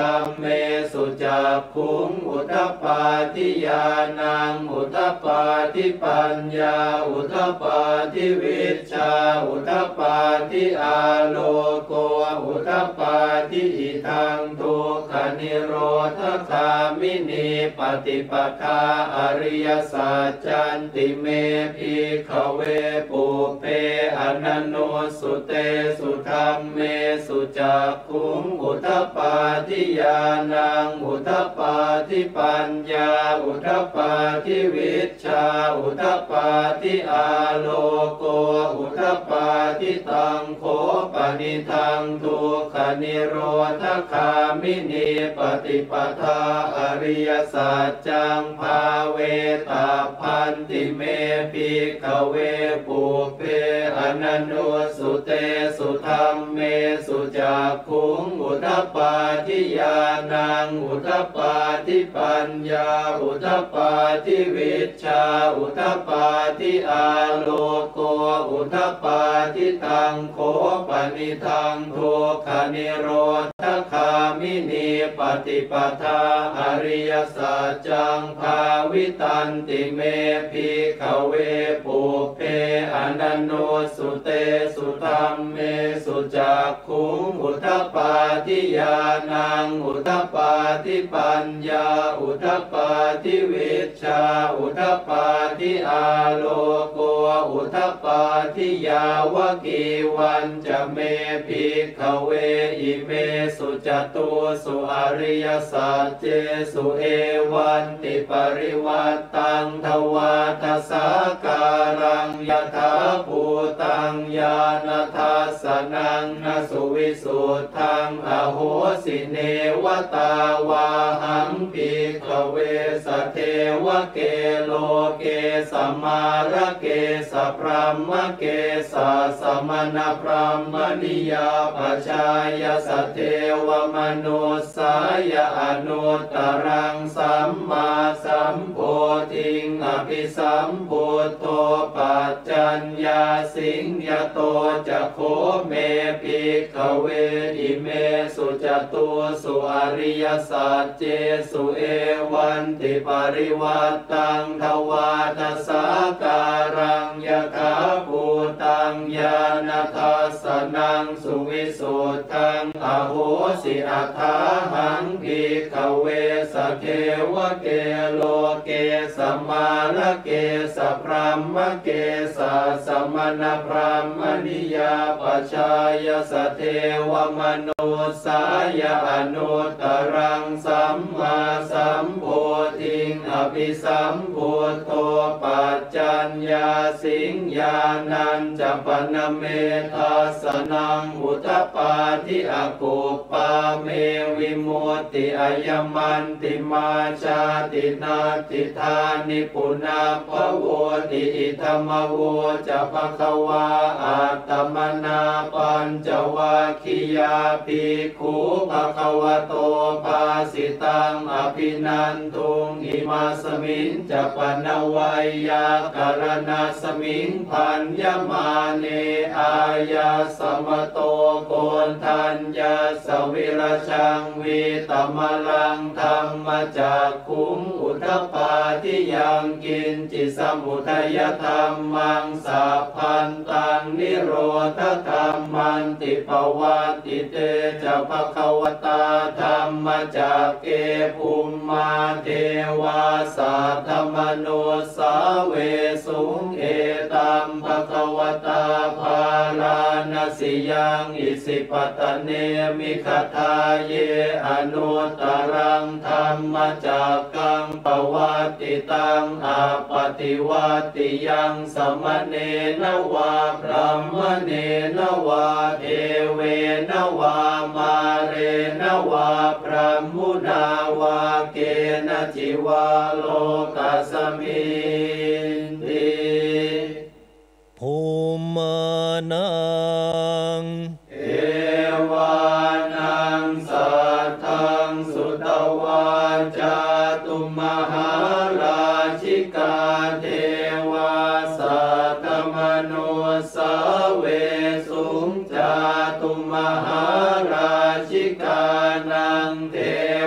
ธัมเมสุจักขุงอุทธปาทิญาณังอุทธปาทิปัญญาอุทธปาทิวิชชาอุทธปาทิอาโลโกอุทธปาทิอิทังทุกขนิโรธคามินีปฏิปทาอริยสัจจันติเมภิกขเวปุเพอนันโนสุเตสุธัมเมสุจักขุงอุทธปาทิญาณังอุทธปาทิปัญญาอุทธปาทิวิชชาอุทธปาทิอาโลโกอุทธปาทิตังโคปนิทังทุกขนิโรธคามินีปฏิปทาอริยสัจจังภาเวตาพันติเมภิกขเวปุเพอนันโนสุเตสุธัมเมสุจักขุงอุทธปาทิญาณังอุทธปาทิปัญญาอุทธปาทิวิชชาอุทธปาทิอาโลโกอุทธปาทิตังโคปนิทังทุกขนิโรธคามินีปฏิปทาอริยสัจจังภาวิตันติเมภิกขเวปุเพอนันโนสุเตสุธัมเมสุจักขุงอุทธปาทิญาณังอุทธปาทิปัญญาอุทธปาทิวิชชาอุทธปาทิอาโลโกอุทธปาทิยาวกีวันจะเมภิกขเวอิเมสุจตุสุอริยสัจเจสุเอวันติปริวัตตังทวาทสาการังยถาภูตังญาณทัสสนังนสุวิสุทธังอโหสิเนวตาวาหังภิกขเวสเทวเกโลเกสมาระเกสพรหมเกสสมณพรหมนิยาปชายสเทวมนุสายอนุตตรังสัมมาสัมโพธิงอภิสัมพุทโธปัจจัญญาสิงยโตจะโคเมภิกขเวอิเมสุจตุสุอริยสัจเจสุเอวันติปริวัตตังทวาทสาการังยถาภูตังญาณทัสสนังสุวิสุทธังอโหสิอัฏฐาหังภิกขเวสเทวเกโลเกสมาระเกสพรหมเกสสมณพรหมนิยาปชายสเทวมนุสายอนุตตรังสัมมาสัมโพธิงอภิสัมพุทโธปัจจัญญาสิงญาณัญจปนเมทัสสนังอุทธปาทิอกุปปาเมวิมุตติอายมันติมาชาตินาติธานิปุนาภโวติอิธรรมโวจะภควาอัตตมนาปัญจวัคคียาภิกขุภควโตภาสิตังอภินันทุงอิมาสมิงจะปนวัยยากรณาสมิงพันยมาเนอายาสมโตโกนทัญญาสวิรชังวิตมลังธรรมจักขุงอุทธปาทิยังกินจิสมุทัยธรรมังสัพพันตังนิโรธธรรมันติปวัตติเตจะภควตาธรรมจักเกภูมิมาเทวาสัทธมโนสาเวสุงเอตัมภควตาภาลานาสิยังอิสิปตเนมิคทาเยอนุตตรังธรรมจักกังปวัตติตังอาปฏิวัติยังสมเนนวาพรหมเนนวาเทเวนวามาเรนวาพรหมุนาวาเกณจิวาโลกัสมินติภูมานังเอวานังสัทธังสุตวาจาตุมหาราชิกาเทวาสัทธมโนสาเวสุงจาตุมหาราชิกานังเท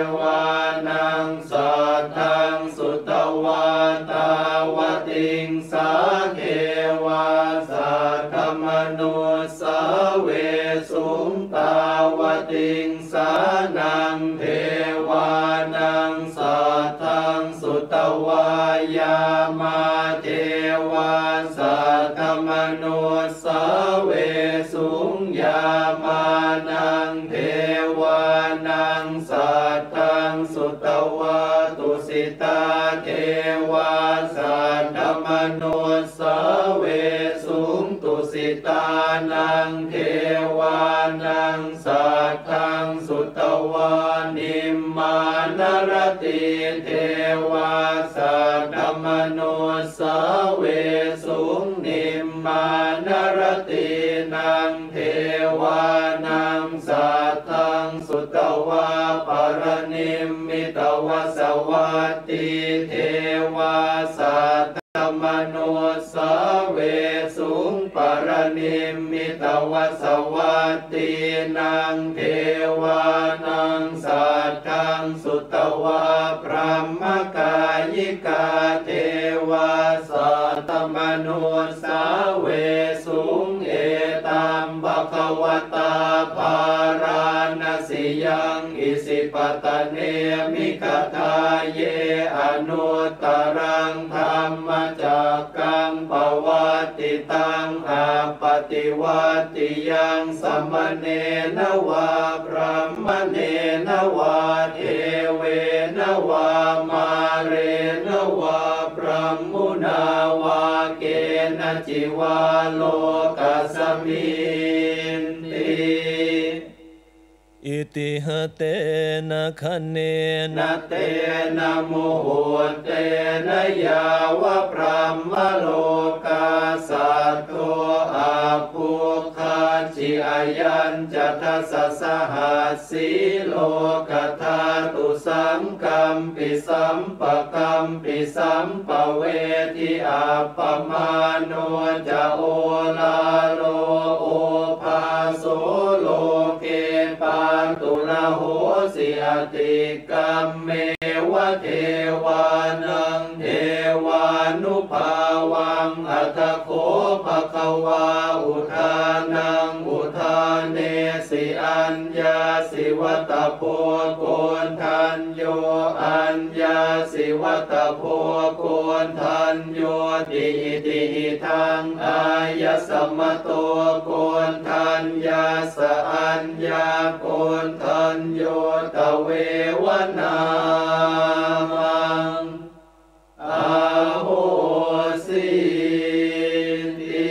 วานังสัทธังสุตวาตาวติงสาเขวาสัทธมนุสาเวสุงตาวติงสานังเทวานังสัทธังสุตวายามาเทวาสัทธมนุสาเวสุงยามานังเทวานังสัทธังสุตวาตุสิตาเทวาสัทธมนุสาเวสุงตุสิตานังเทวานังสัทธังสุตวานิมมานรติเทวาสัทธมนุสาเวสุงนิมมานรตินังเทวานังสัทธังสุตวาปรนิมมิตวสวัตติเทวาสัทธมนุสาเวสุงปรนิมมิตวสวัตตินังเทวานังสัทธังสุตวาพรหมกายิกาเทวาสัทธมนุสาเวสุงเอตัมภควตาภาราณสิยังอิสิปตเนมิคทาเยอนุตตรังธรรมจักกังปวัตติตังอาปฏิวัติยังสัมมเนนวาพรหมเนนวาเทเวนวามาเรนวาพรหมุนาวาเกณจิวาโลกัสมินติอิติหเตนะคะเนนะเตนะโมโหเตนะยาวะพรหมโลกาสัตโตอาภูคาจิอายัญจัตสัสหัสสีโลกธาตุสังกัมปิสัมปะกัมปิสัมปะเวทิอาปมาโนจะโอลาโลโอภาโสโลเกปาตุระโหสิอติกัมเมวะเทวานังเทวานุภาวังอัตถโคภควาอุทานังอุทานเนสิอัญญาสิวัตโพโกนทันโยอัญญาสิวัตโพโกนทันโยติติทังอายสัมมโตโกนทันยาสอัญญาโกนทันโยตเววนามังอาโหสิติ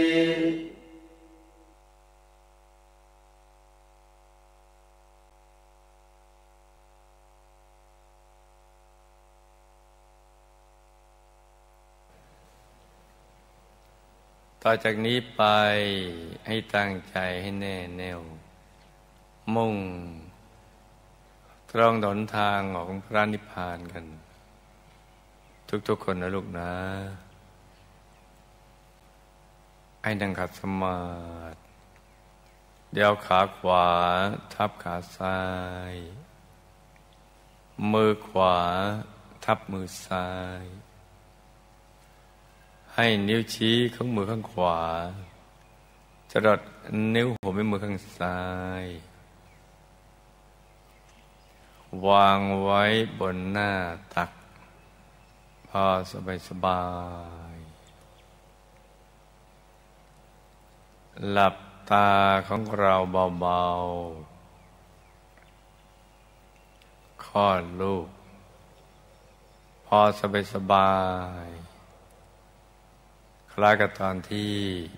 ต่อจากนี้ไปให้ตั้งใจให้แน่แน่วมุ่งตรงหนทางของพระนิพพานกันทุกๆคนนะลูกนะให้นั่งขัดสมาธิเดี๋ยวขาขวาทับขาซ้ายมือขวาทับมือซ้ายให้นิ้วชี้ของมือข้างขวาจรดนิ้วหัวแม่มือข้างซ้ายวางไว้บนหน้าตักพอสบายสบายหลับตาของเราเบาๆคลอดลูกพอสบายสบายคล้ายกับตอนที่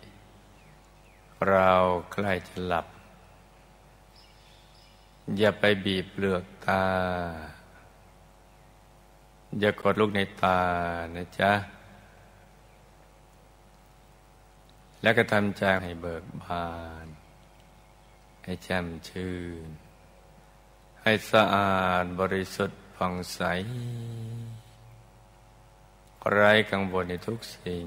เราใกล้จะหลับอย่าไปบีบเปลือกตาอย่ากดลูกในตานะจ๊ะแล้วก็ทำใจให้เบิกบานให้แจ่มชื่นให้สะอาดบริสุทธิ์ผ่องใสไร้กังวลในทุกสิ่ง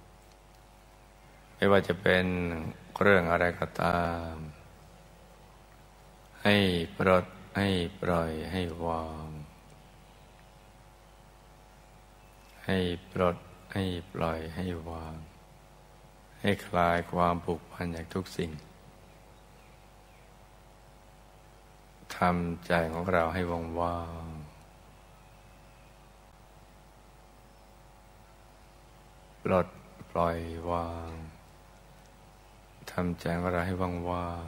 ไม่ว่าจะเป็นเรื่องอะไรก็ตามให้ปลดให้ปล่อยให้วางให้ปลดให้ปล่อยให้วางให้คลายความผูกพันจากทุกสิ่งทำใจของเราให้ว่างๆปลดปล่อยวางทำใจของเราให้ว่าง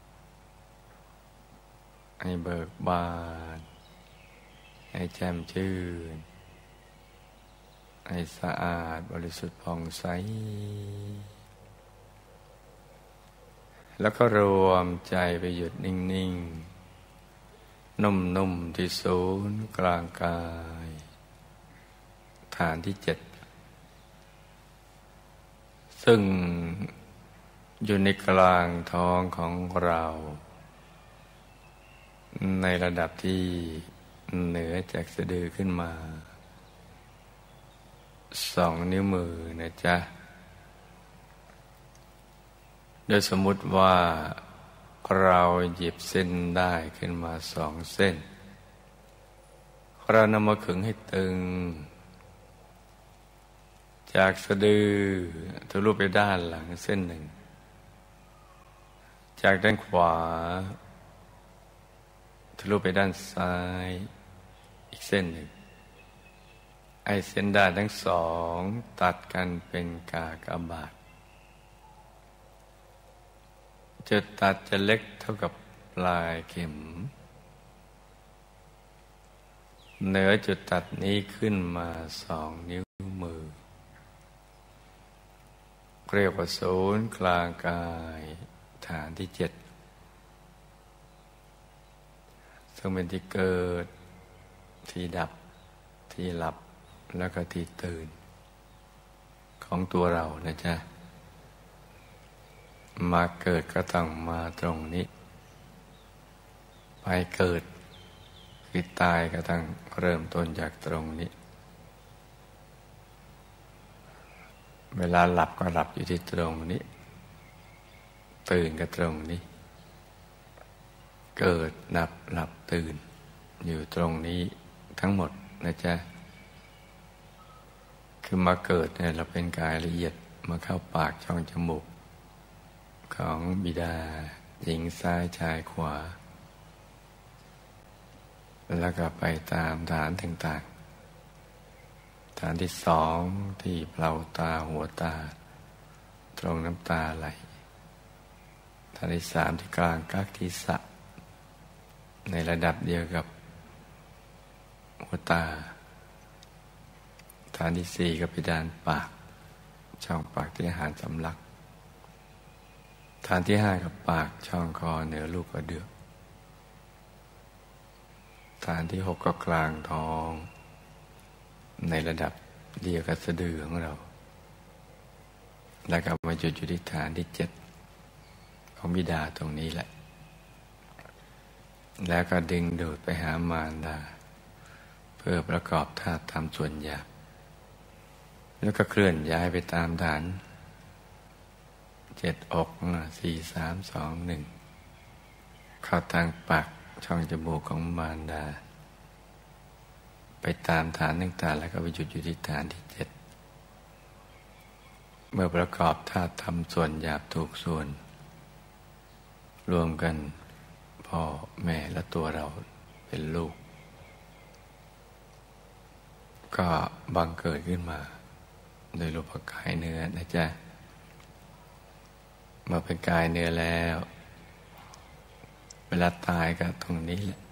ๆให้เบิกบานให้แจ่มชื่นให้สะอาดบริสุทธิ์ผ่องใสแล้วก็รวมใจไปหยุดนิ่งๆนุ่มๆที่ศูนย์กลางกายฐานที่เจ็ดซึ่งอยู่ในกลางท้องของเราในระดับที่เหนือจากสะดือขึ้นมาสองนิ้วมือนะจ๊ะโดยสมมุติว่าเราหยิบเส้นได้ขึ้นมาสองเส้นเรานำมาขึงให้ตึงจากสะดือทะลุไปด้านหลังเส้นหนึ่งจากด้านขวาทะลุไปด้านซ้ายอีกเส้นหนึ่งไอเส้นด้านทั้งสองตัดกันเป็นกากบาทจุดตัดจะเล็กเท่ากับปลายเข็มเหนือจุดตัดนี้ขึ้นมาสองนิ้วมือเรียกว่าศูนย์กลางกายฐานที่เจ็ดซึ่งเป็นที่เกิดที่ดับที่หลับแล้วก็ที่ตื่นของตัวเรานะจ๊ะมาเกิดก็ต้องมาตรงนี้ไปเกิดคือตายก็ต้องเริ่มต้นจากตรงนี้เวลาหลับก็หลับอยู่ที่ตรงนี้ตื่นก็ตรงนี้เกิดดับหลับตื่นอยู่ตรงนี้ทั้งหมดนะจ๊ะคือมาเกิดเนี่ยเราเป็นกายละเอียดมาเข้าปากช่องจมูกของบิดาหญิงซ้ายชายขวาแล้วก็ไปตามฐานต่างๆฐานที่สองที่เปล่าตาหัวตาตรงน้ำตาไหลฐานที่สามที่กลางกักที่สะในระดับเดียวกับหัวตาฐานที่สี่ก็ไปด้านปากช่องปากที่อาหารสำลักฐานที่ห้ากับปากช่องคอเหนือลูกกระเดือกฐานที่หกก็กลางท้องในระดับเดียวกับสะดือของเราแล้วก็มาจุดอยู่ที่ฐานที่เจ็ดของบิดาตรงนี้แหละแล้วก็ดึงดูดไปหามารดาเพื่อประกอบธาตุธรรมส่วนหยาบแล้วก็เคลื่อนย้ายไปตามฐานเจ็ดอกสี่สามสองหนึ่งเข้าทางปากช่องจมูกของมารดาไปตามฐานต่างๆแล้วก็ไปหยุดอยู่ที่ฐานที่เจ็ดเมื่อประกอบธาตุธรรมส่วนหยาบถูกส่วนรวมกันพ่อแม่และตัวเราเป็นลูกก็บังเกิดขึ้นมาโดยรูปกายเนื้อนะจ๊ะเมื่อเป็นกายเนื้อแล้วเวลาตายก็ตรงนี้แหละ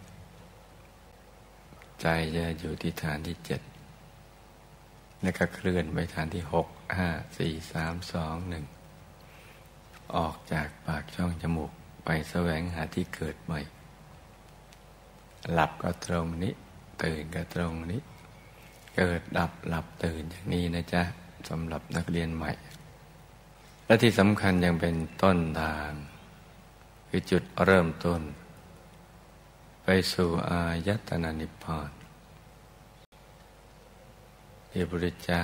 ใจจะอยู่ที่ฐานที่เจ็ดแล้วก็เคลื่อนไปฐานที่หกห้าสี่สามสองหนึ่งออกจากปากช่องจมูกไปแสวงหาที่เกิดใหม่หลับก็ตรงนี้ตื่นก็ตรงนี้เกิดดับหลับตื่นอย่างนี้นะจ๊ะสำหรับนักเรียนใหม่และที่สำคัญยังเป็นต้นทางคือจุดเริ่มต้นไปสู่อายตนะนิพพานที่พระพุทธเจ้า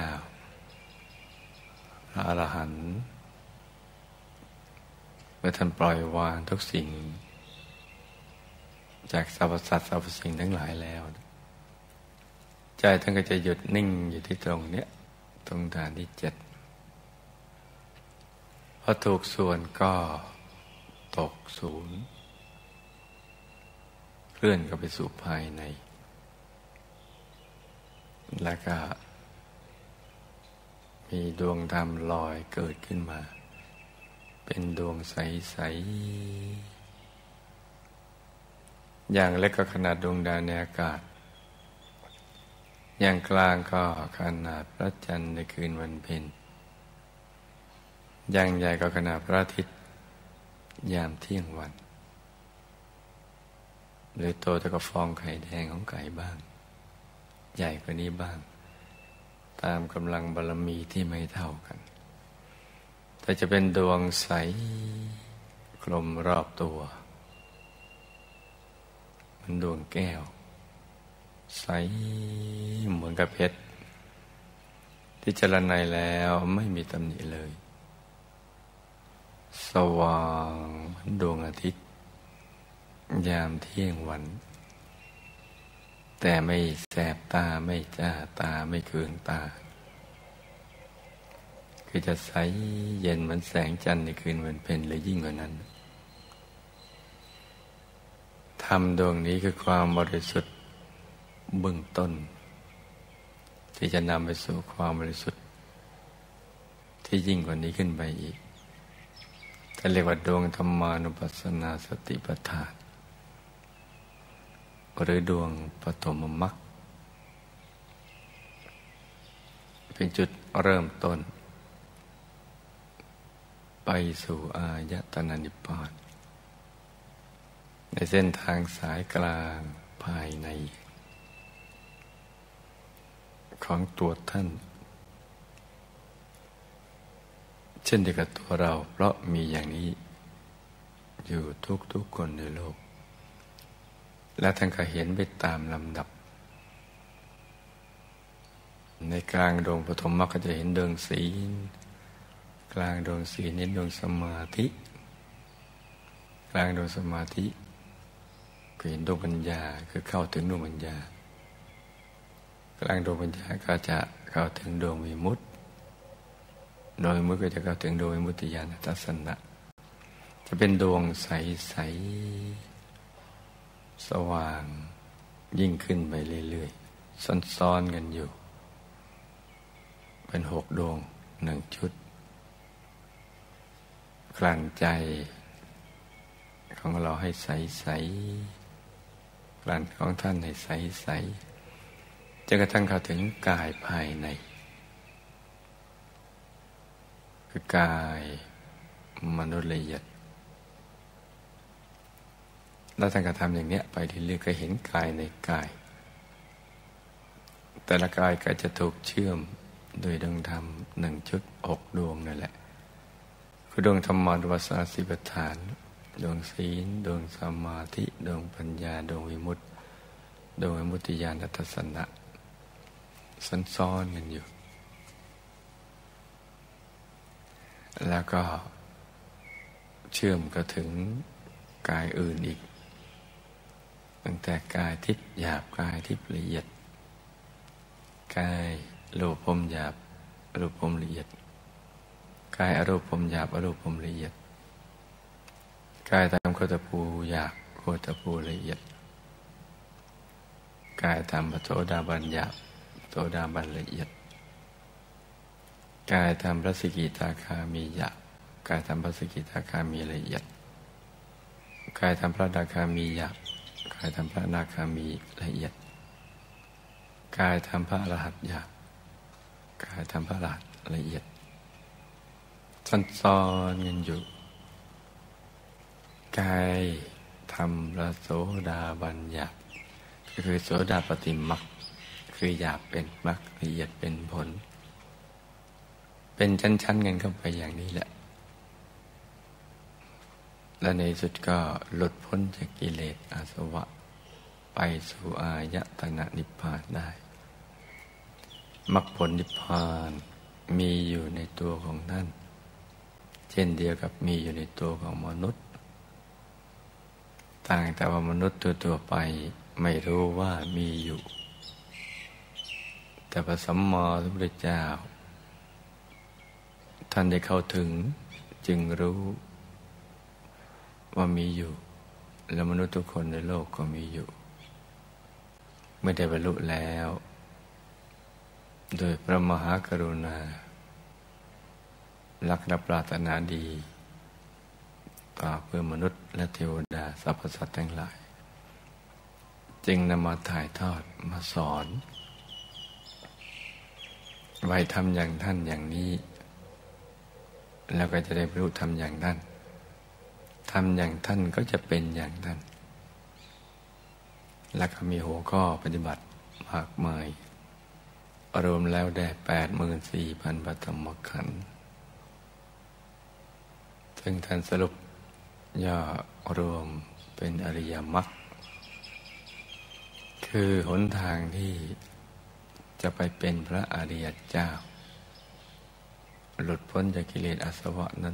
พระอรหันต์เมื่อท่านปล่อยวางทุกสิ่งจากสรรพสัตว์สรรพสิ่งทั้งหลายแล้วใจท่านก็จะหยุดนิ่งอยู่ที่ตรงเนี้ยตรงฐานที่เจ็ดพอถูกส่วนก็ตกศูนย์เคลื่อนเข้าไปสู่ภายในแล้วก็มีดวงธรรมลอยเกิดขึ้นมาเป็นดวงใสๆอย่างเล็กก็ขนาดดวงดาวในอากาศอย่างกลางก็ขนาดพระจันทร์ในคืนวันเพ็ญอย่างใหญ่ก็ขนาดพระอาทิตย์ยามเที่ยงวันหรือโตเท่ากับฟองไข่แดงของไก่บ้างใหญ่กว่านี้บ้างตามกำลังบารมีที่ไม่เท่ากันแต่จะเป็นดวงใสกลมรอบตัวมันดวงแก้วใสเหมือนกับเพชรที่เจริญในแล้วไม่มีตำหนิเลยสว่างเหมือนดวงอาทิตย์ยามเที่ยงวันแต่ไม่แสบตาไม่จ้าตาไม่เคืองตาคือจะใสเย็นเหมือนแสงจันทร์ในคืนวันเพ็ญหรือยิ่งกว่านั้นธรรมดวงนี้คือความบริสุทธิ์เบื้องต้นที่จะนำไปสู่ความบริสุทธิ์ที่ยิ่งกว่านี้ขึ้นไปอีกแต่เรียกว่าดวงธรรมานุปัสสนาสติปัฏฐานหรือดวงปฐมมรรคเป็นจุดเริ่มต้นไปสู่อายตนะนิพพานในเส้นทางสายกลางภายในของตัวท่านเช่นเดียวกับตัวเราเพราะมีอย่างนี้อยู่ทุกๆคนในโลกและท่านก็เห็นไปตามลำดับในกลางดวงปฐมมรรคก็จะเห็นดวงศีลกลางดวงศีลนี้ดวงสมาธิกลางดวงสมาธิก็เห็นดวงปัญญาคือเข้าถึงดวงปัญญากลางดวงปัญญาก็จะเข้าถึงดวงวิมุตติโดยวิมุตติก็จะเข้าถึงดวงวิมุตติญาณทัศนะจะเป็นดวงใสๆสว่างยิ่งขึ้นไปเรื่อยๆซ้อนๆกันอยู่เป็นหกดวงหนึ่งชุดกลั่นใจของเราให้ใสๆกลั่นของท่านให้ใสๆจนกระทั่งเข้าถึงกายภายในคือกายมนุษย์ละเอียดแล้วท่านก็ทำอย่างนี้ไปเรื่อยๆก็เห็นกายในกายแต่ละกายก็จะถูกเชื่อมโดยดวงธรรมหนึ่งชุดหกดวงนั่นแหละคือดวงธรรมานุปัสสนาสติปัฏฐานดวงศีลดวงสมาธิดวงปัญญาดวงวิมุตติดวงวิมุตติญาณทัศนะซ้อนๆกันอยู่แล้วก็เชื่อมก็ถึงกายอื่นอีกตั้งแต่กายทิพย์หยาบกายทิพย์ละเอียดกายรูปพรหมหยาบรูปพรหมละเอียดกายอรูปพรหมหยาบอรูปพรหมละเอียดกายตามโคตภูหยาบโคตภูละเอียดกายตามโสดาบันหยาบโสดาบันละเอียดกายทำพระสกิทาคามีหยาบกายทำพระสกิทาคามีละเอียดกายทำพระอนาคามีหยาบกายทำพระอนาคามีละเอียดกายทำพระอรหันต์หยาบกายทำพระอรหันต์ละเอียดซ้อนๆกันอยู่กายทำพระโสดาบันหยาบก็คือโสดาปฏิมรรคคือหยาบเป็นมรรคละเอียดเป็นผลเป็นชั้นๆกันเข้าไปอย่างนี้แหละและในสุดก็หลุดพ้นจากกิเลสอาสวะไปสู่อายตนะนิพพานได้มรรคผลนิพพานมีอยู่ในตัวของท่านเช่นเดียวกับมีอยู่ในตัวของมนุษย์ต่างแต่ว่ามนุษย์ตัวๆไปไม่รู้ว่ามีอยู่แต่พระสัมมาสัมพุทธเจ้าท่านได้เข้าถึงจึงรู้ว่ามีอยู่และมนุษย์ทุกคนในโลกก็มีอยู่เมื่อได้บรรลุแล้วโดยพระมหากรุณารักและปรารถนาดีต่อเพื่อมนุษย์และเทวดาสรรพสัตว์ทั้งหลายจึงนำมาถ่ายทอดมาสอนไว้ทำอย่างท่านอย่างนี้แล้วก็จะได้บรรลุทำอย่างท่านทำอย่างท่านก็จะเป็นอย่างท่านแล้วก็มีหัวข้อปฏิบัติมากมายรวมแล้วได้แปดหมื่นสี่พันปฐมขันธ์ซึ่งท่านสรุปย่อรวมเป็นอริยมรรคคือหนทางที่จะไปเป็นพระอริยเจ้าหลุดพ้นจากกิเลสอาสวะนั้น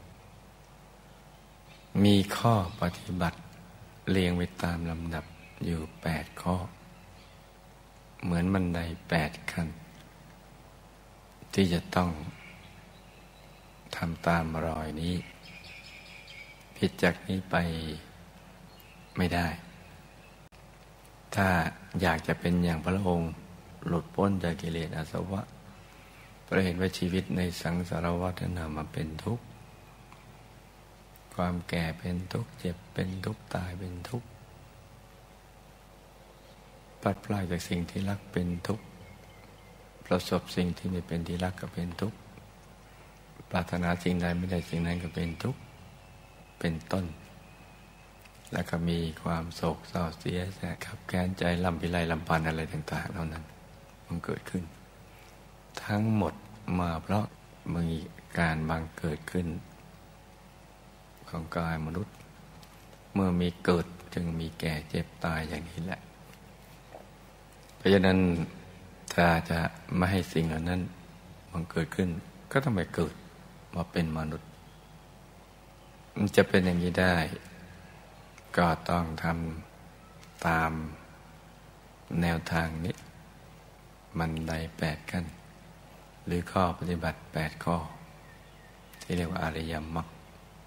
มีข้อปฏิบัติเรียงไปตามลำดับอยู่แปดข้อเหมือนบันไดแปดขั้นที่จะต้องทำตามรอยนี้ผิดจากนี้ไปไม่ได้ถ้าอยากจะเป็นอย่างพระองค์หลุดพ้นจากกิเลสอาสวะเพราะเห็นว่าชีวิตในสังสารวัฏนำมาเป็นทุกข์ความแก่เป็นทุกข์เจ็บเป็นทุกข์ตายเป็นทุกข์พลัดพรากจากสิ่งที่รักเป็นทุกข์ประสบสิ่งที่ไม่เป็นที่รักก็เป็นทุกข์ปรารถนาสิ่งใดไม่ได้สิ่งนั้นก็เป็นทุกข์เป็นต้นแล้วก็มีความโศกเศร้าเสียใจขับแค้นใจลำพิไรลำพันอะไรต่างๆเหล่านั้นมันเกิดขึ้นทั้งหมดมาเพราะมีการบังเกิดขึ้นของกายมนุษย์เมื่อมีเกิดจึงมีแก่เจ็บตายอย่างนี้แหละเพราะฉะนั้นถ้าจะไม่ให้สิ่งเหล่านั้นมันเกิดขึ้นก็ต้องไปเกิดมาเป็นมนุษย์มันจะเป็นอย่างนี้ได้ก็ต้องทำตามแนวทางนี้มันได้แปดขั้นหรือข้อปฏิบัติแปดข้อที่เรียกว่าอริยมรรค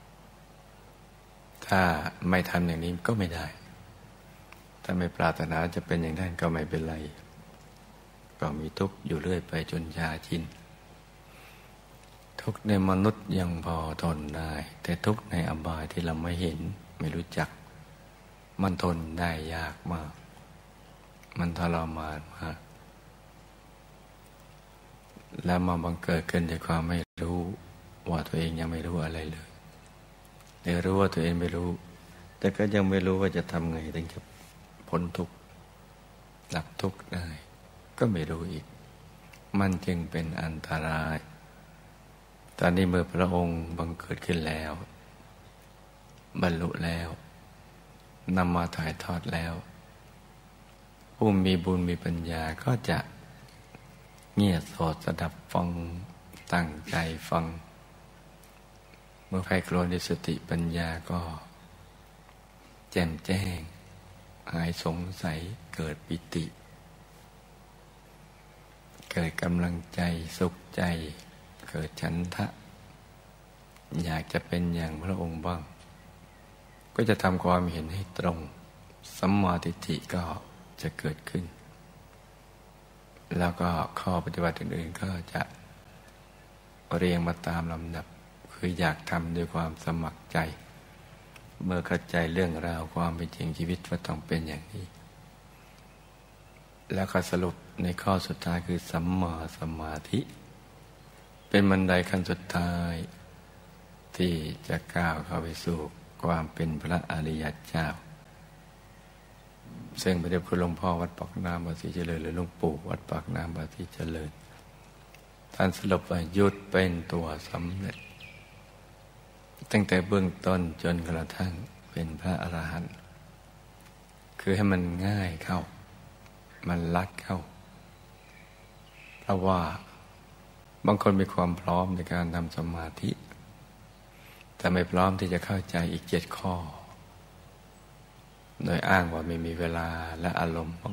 ถ้าไม่ทำอย่างนี้ก็ไม่ได้ถ้าไม่ปรารถนาจะเป็นอย่างนั้นก็ไม่เป็นไรก็มีทุกข์อยู่เรื่อยไปจนชาชินทุกข์ในมนุษย์ยังพอทนได้แต่ทุกข์ในอบายที่เราไม่เห็นไม่รู้จักมันทนได้ยากมากมันทรมานมากแล้วมาบังเกิดขึ้นจากความไม่รู้ว่าตัวเองยังไม่รู้อะไรเลยเดี๋ยวรู้ว่าตัวเองไม่รู้แต่ก็ยังไม่รู้ว่าจะทำไงถึงจะพ้นทุกข์ดับทุกข์ได้ก็ไม่รู้อีกมันจึงเป็นอันตรายตอนนี้เมื่อพระองค์บังเกิดขึ้นแล้วบรรลุแล้วนำมาถ่ายทอดแล้วผู้มีบุญมีปัญญาก็จะเงี่ยโสดสดับฟังตั้งใจฟังเมื่อใครโคลนในสติปัญญาก็แจ่มแจ้งหายสงสัยเกิดปิติเกิดกำลังใจสุขใจเกิดฉันทะอยากจะเป็นอย่างพระองค์บ้างก็จะทำความเห็นให้ตรงสัมมาทิฏฐิก็จะเกิดขึ้นแล้วก็ข้อปฏิบัติอื่นๆก็จะเรียงมาตามลำดับคืออยากทำด้วยความสมัครใจเมื่อเข้าใจเรื่องราวความเป็นจริงชีวิตว่าต้องเป็นอย่างนี้แล้วก็สรุปในข้อสุดท้ายคือสัมมาสมาธิเป็นบันไดขั้นสุดท้ายที่จะก้าวเข้าไปสู่ความเป็นพระอริยเจ้าซึ่งพระเดชคุณหลวงพ่อวัดปากน้ำบาสีเจริญหรือหลวงปู่วัดปากน้ำบาสีเจริญท่านสรุปว่าหยุดเป็นตัวสำเร็จตั้งแต่เบื้องต้นจนกระทั่งเป็นพระอรหันต์คือให้มันง่ายเข้ามันลัดเข้าเพราะว่าบางคนมีความพร้อมในการทำสมาธิแต่ไม่พร้อมที่จะเข้าใจอีกเจ็ดข้อโดยอ้างว่าไม่มีเวลาและอารมณ์บ้าง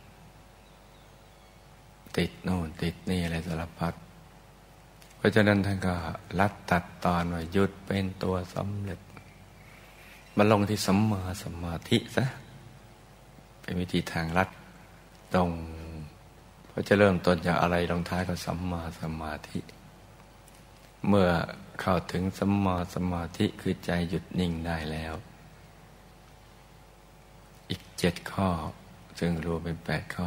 ติดโน่นติดนี่อะไรสารพัดเพราะฉะนั้นท่านก็ลัดตัดตอนว่าหยุดเป็นตัวสำเร็จมาลงที่สัมมาสมาธิซะเป็นวิธีทางลัดตรงเพราะจะเริ่มต้นจากอะไรลงท้ายก็สัมมาสมาธิเมื่อเข้าถึงสัมมาสมาธิคือใจหยุดนิ่งได้แล้วอีกเจ็ดข้อซึ่งรวมเป็นแปดข้อ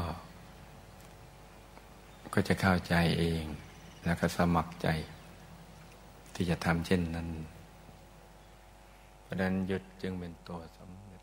ก็จะเข้าใจเองแล้วก็สมัครใจที่จะทำเช่นนั้นเพราะฉะนั้นหยุดจึงเป็นตัวสำเร็จ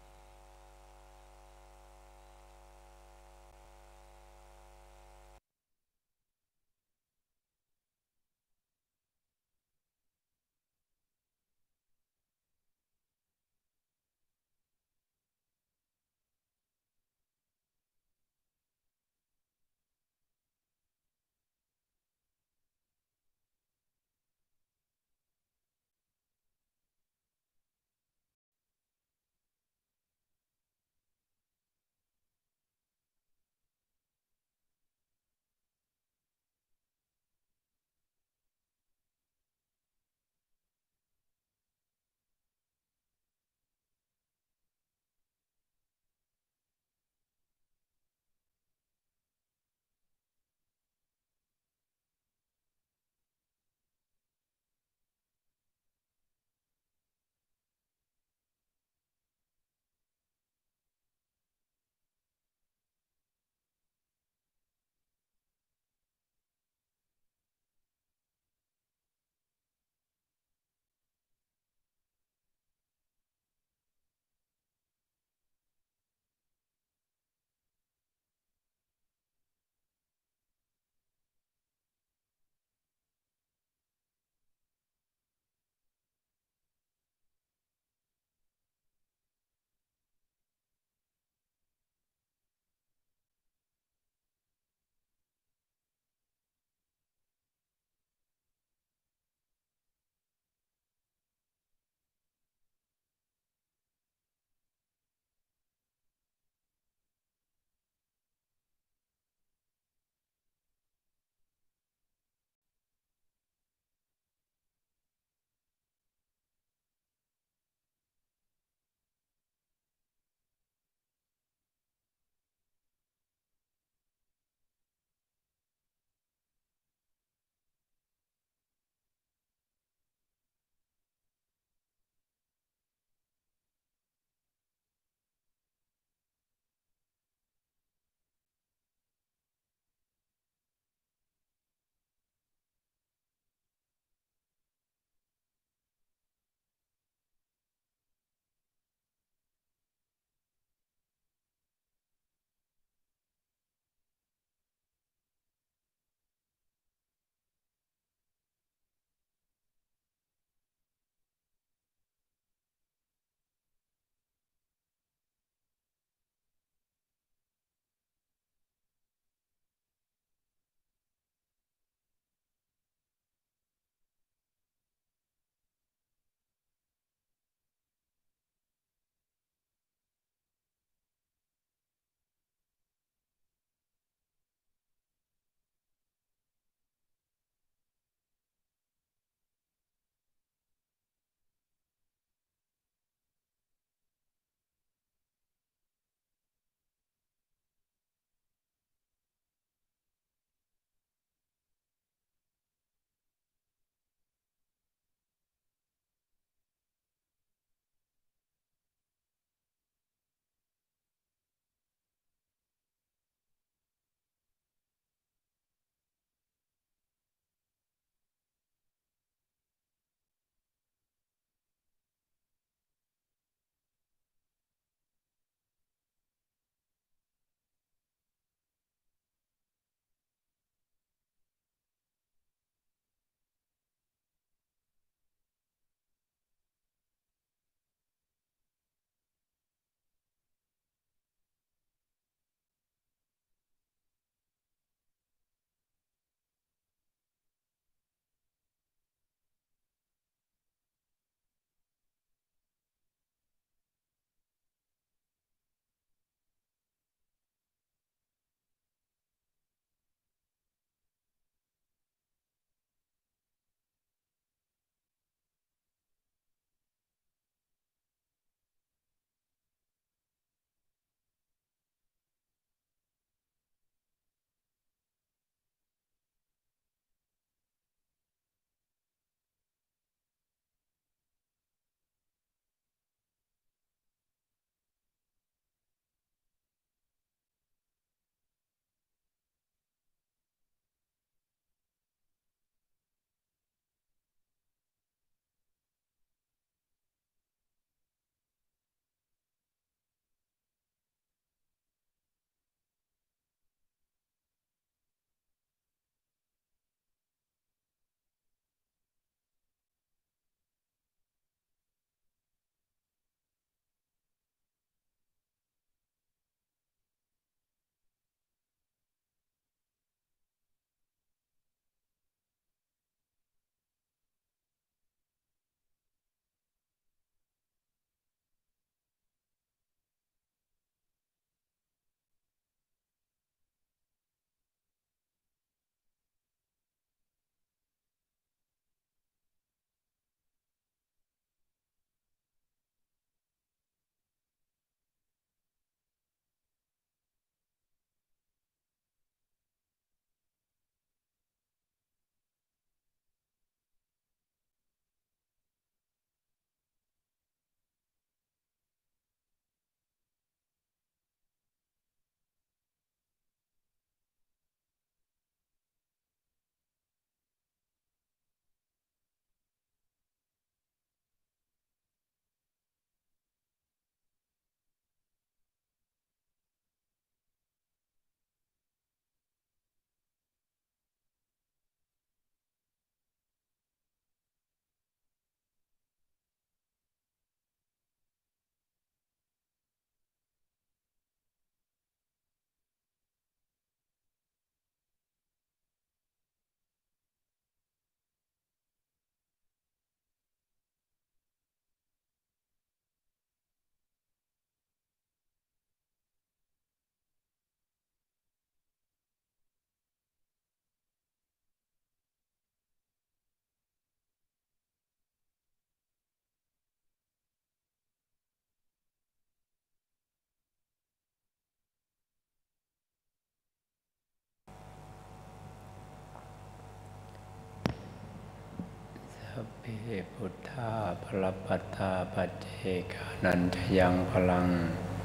พุทธาพลปัตตาปัจเจกานันจะยังพลัง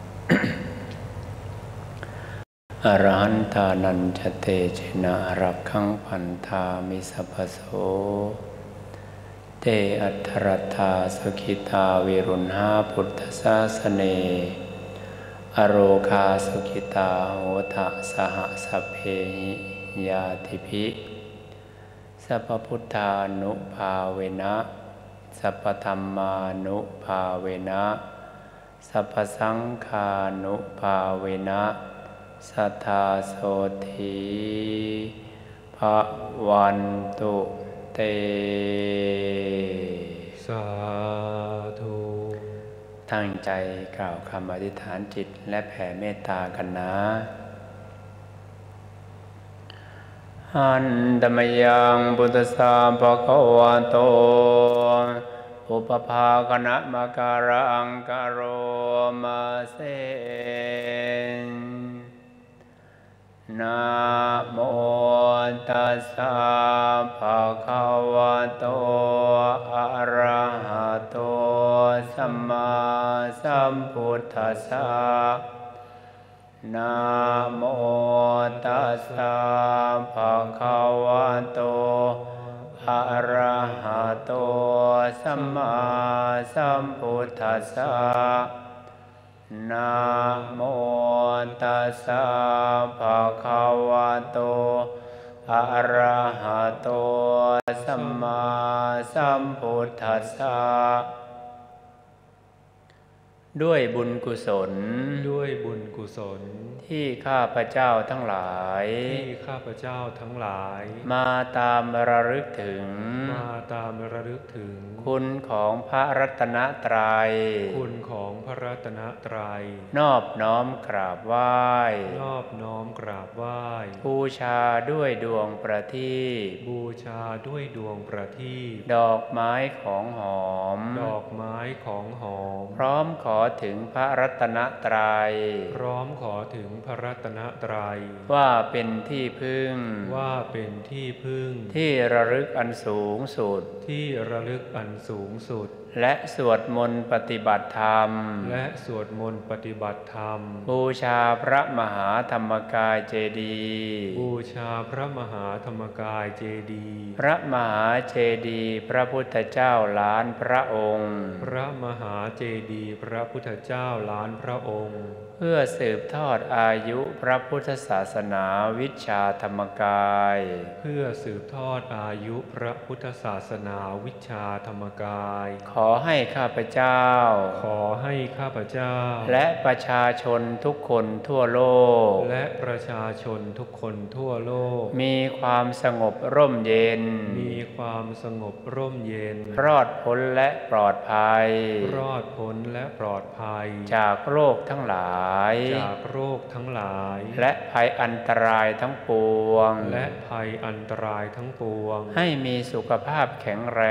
อรหันตานันจะเตชนะรักขังพันธามิสัพพโสเตอัตถรัตถาสกิตาวิรุณหาพุทธศาสเนอโรคาสกิตาโหทะสหสัพเพหิยาติภิสัพพุทธานุภาเวนะสัพพธัมมานุภาเวนะสัพพสังฆานุภาเวนะสัทธาโสธีภวันตุเตสาธุตั้งใจกล่าวคำอธิษฐานจิตและแผ่เมตตากันนะหันธรรมยังพุทธสาภะคะวะโตอุปภาคณะมะการังกโรมาเสนะโมตัสสะภะคะวะโตอะระหะโตสัมมาสัมพุทธัสสะนะโมตัสสะภะคะวะโตอะระหะโตสัมมาสัมพุทธัสสะนะโมตัสสะภะคะวะโตอะระหะโตสัมมาสัมพุทธัสสะด้วยบุญกุศลด้วยบุญกุศลที่ข้าพเจ้าทั้งหลายที่ข้าพเจ้าทั้งหลายมาตามระลึกถึงมาตามระลึกถึงคุณของพระรัตนตรัยคุณของพระรัตนตรัยนอบน้อมกราบไหว้นอบน้อมกราบไหว้บูชาด้วยดวงประทีปบูชาด้วยดวงประทีปดอกไม้ของหอมดอกไม้ของหอมพร้อมขอถึงพระรัตนตรัยพร้อมขอถึงพระรัตนตรัยว่าเป็นที่พึ่งว่าเป็นที่พึ่งที่ระลึกอันสูงสุดที่ระลึกอันสูงสุดและสวดมนต์ปฏิบัติธรรมและสวดมนต์ปฏิบัติธรรมบูชาพระมหาธรรมกายเจดีย์บูชาพระมหาธรรมกายเจดีย์พระมหาเจดีย์พระพุทธเจ้าล้านพระองค์พระมหาเจดีย์พระพุทธเจ้าล้านพระองค์เพื่อสืบทอดอายุพระพุทธศาสนาวิชาธรรมกายเพื่อสืบทอดอายุพระพุทธศาสนาวิชาธรรมกายขอให้ข้าพเจ้าขอให้ข้าพเจ้าและประชาชนทุกคนทั่วโลกและประชาชนทุกคนทั่วโลกมีความสงบร่มเย็นมีความสงบร่มเย็นรอดพ้นและปลอดภัยรอดพ้นและปลอดภัยจากโรคทั้งหลายจากโรคทั้งหลายและภัยอันตรายทั้งปวงและภัยอันตรายทั้งปวงให้มีสุขภาพแข็งแรง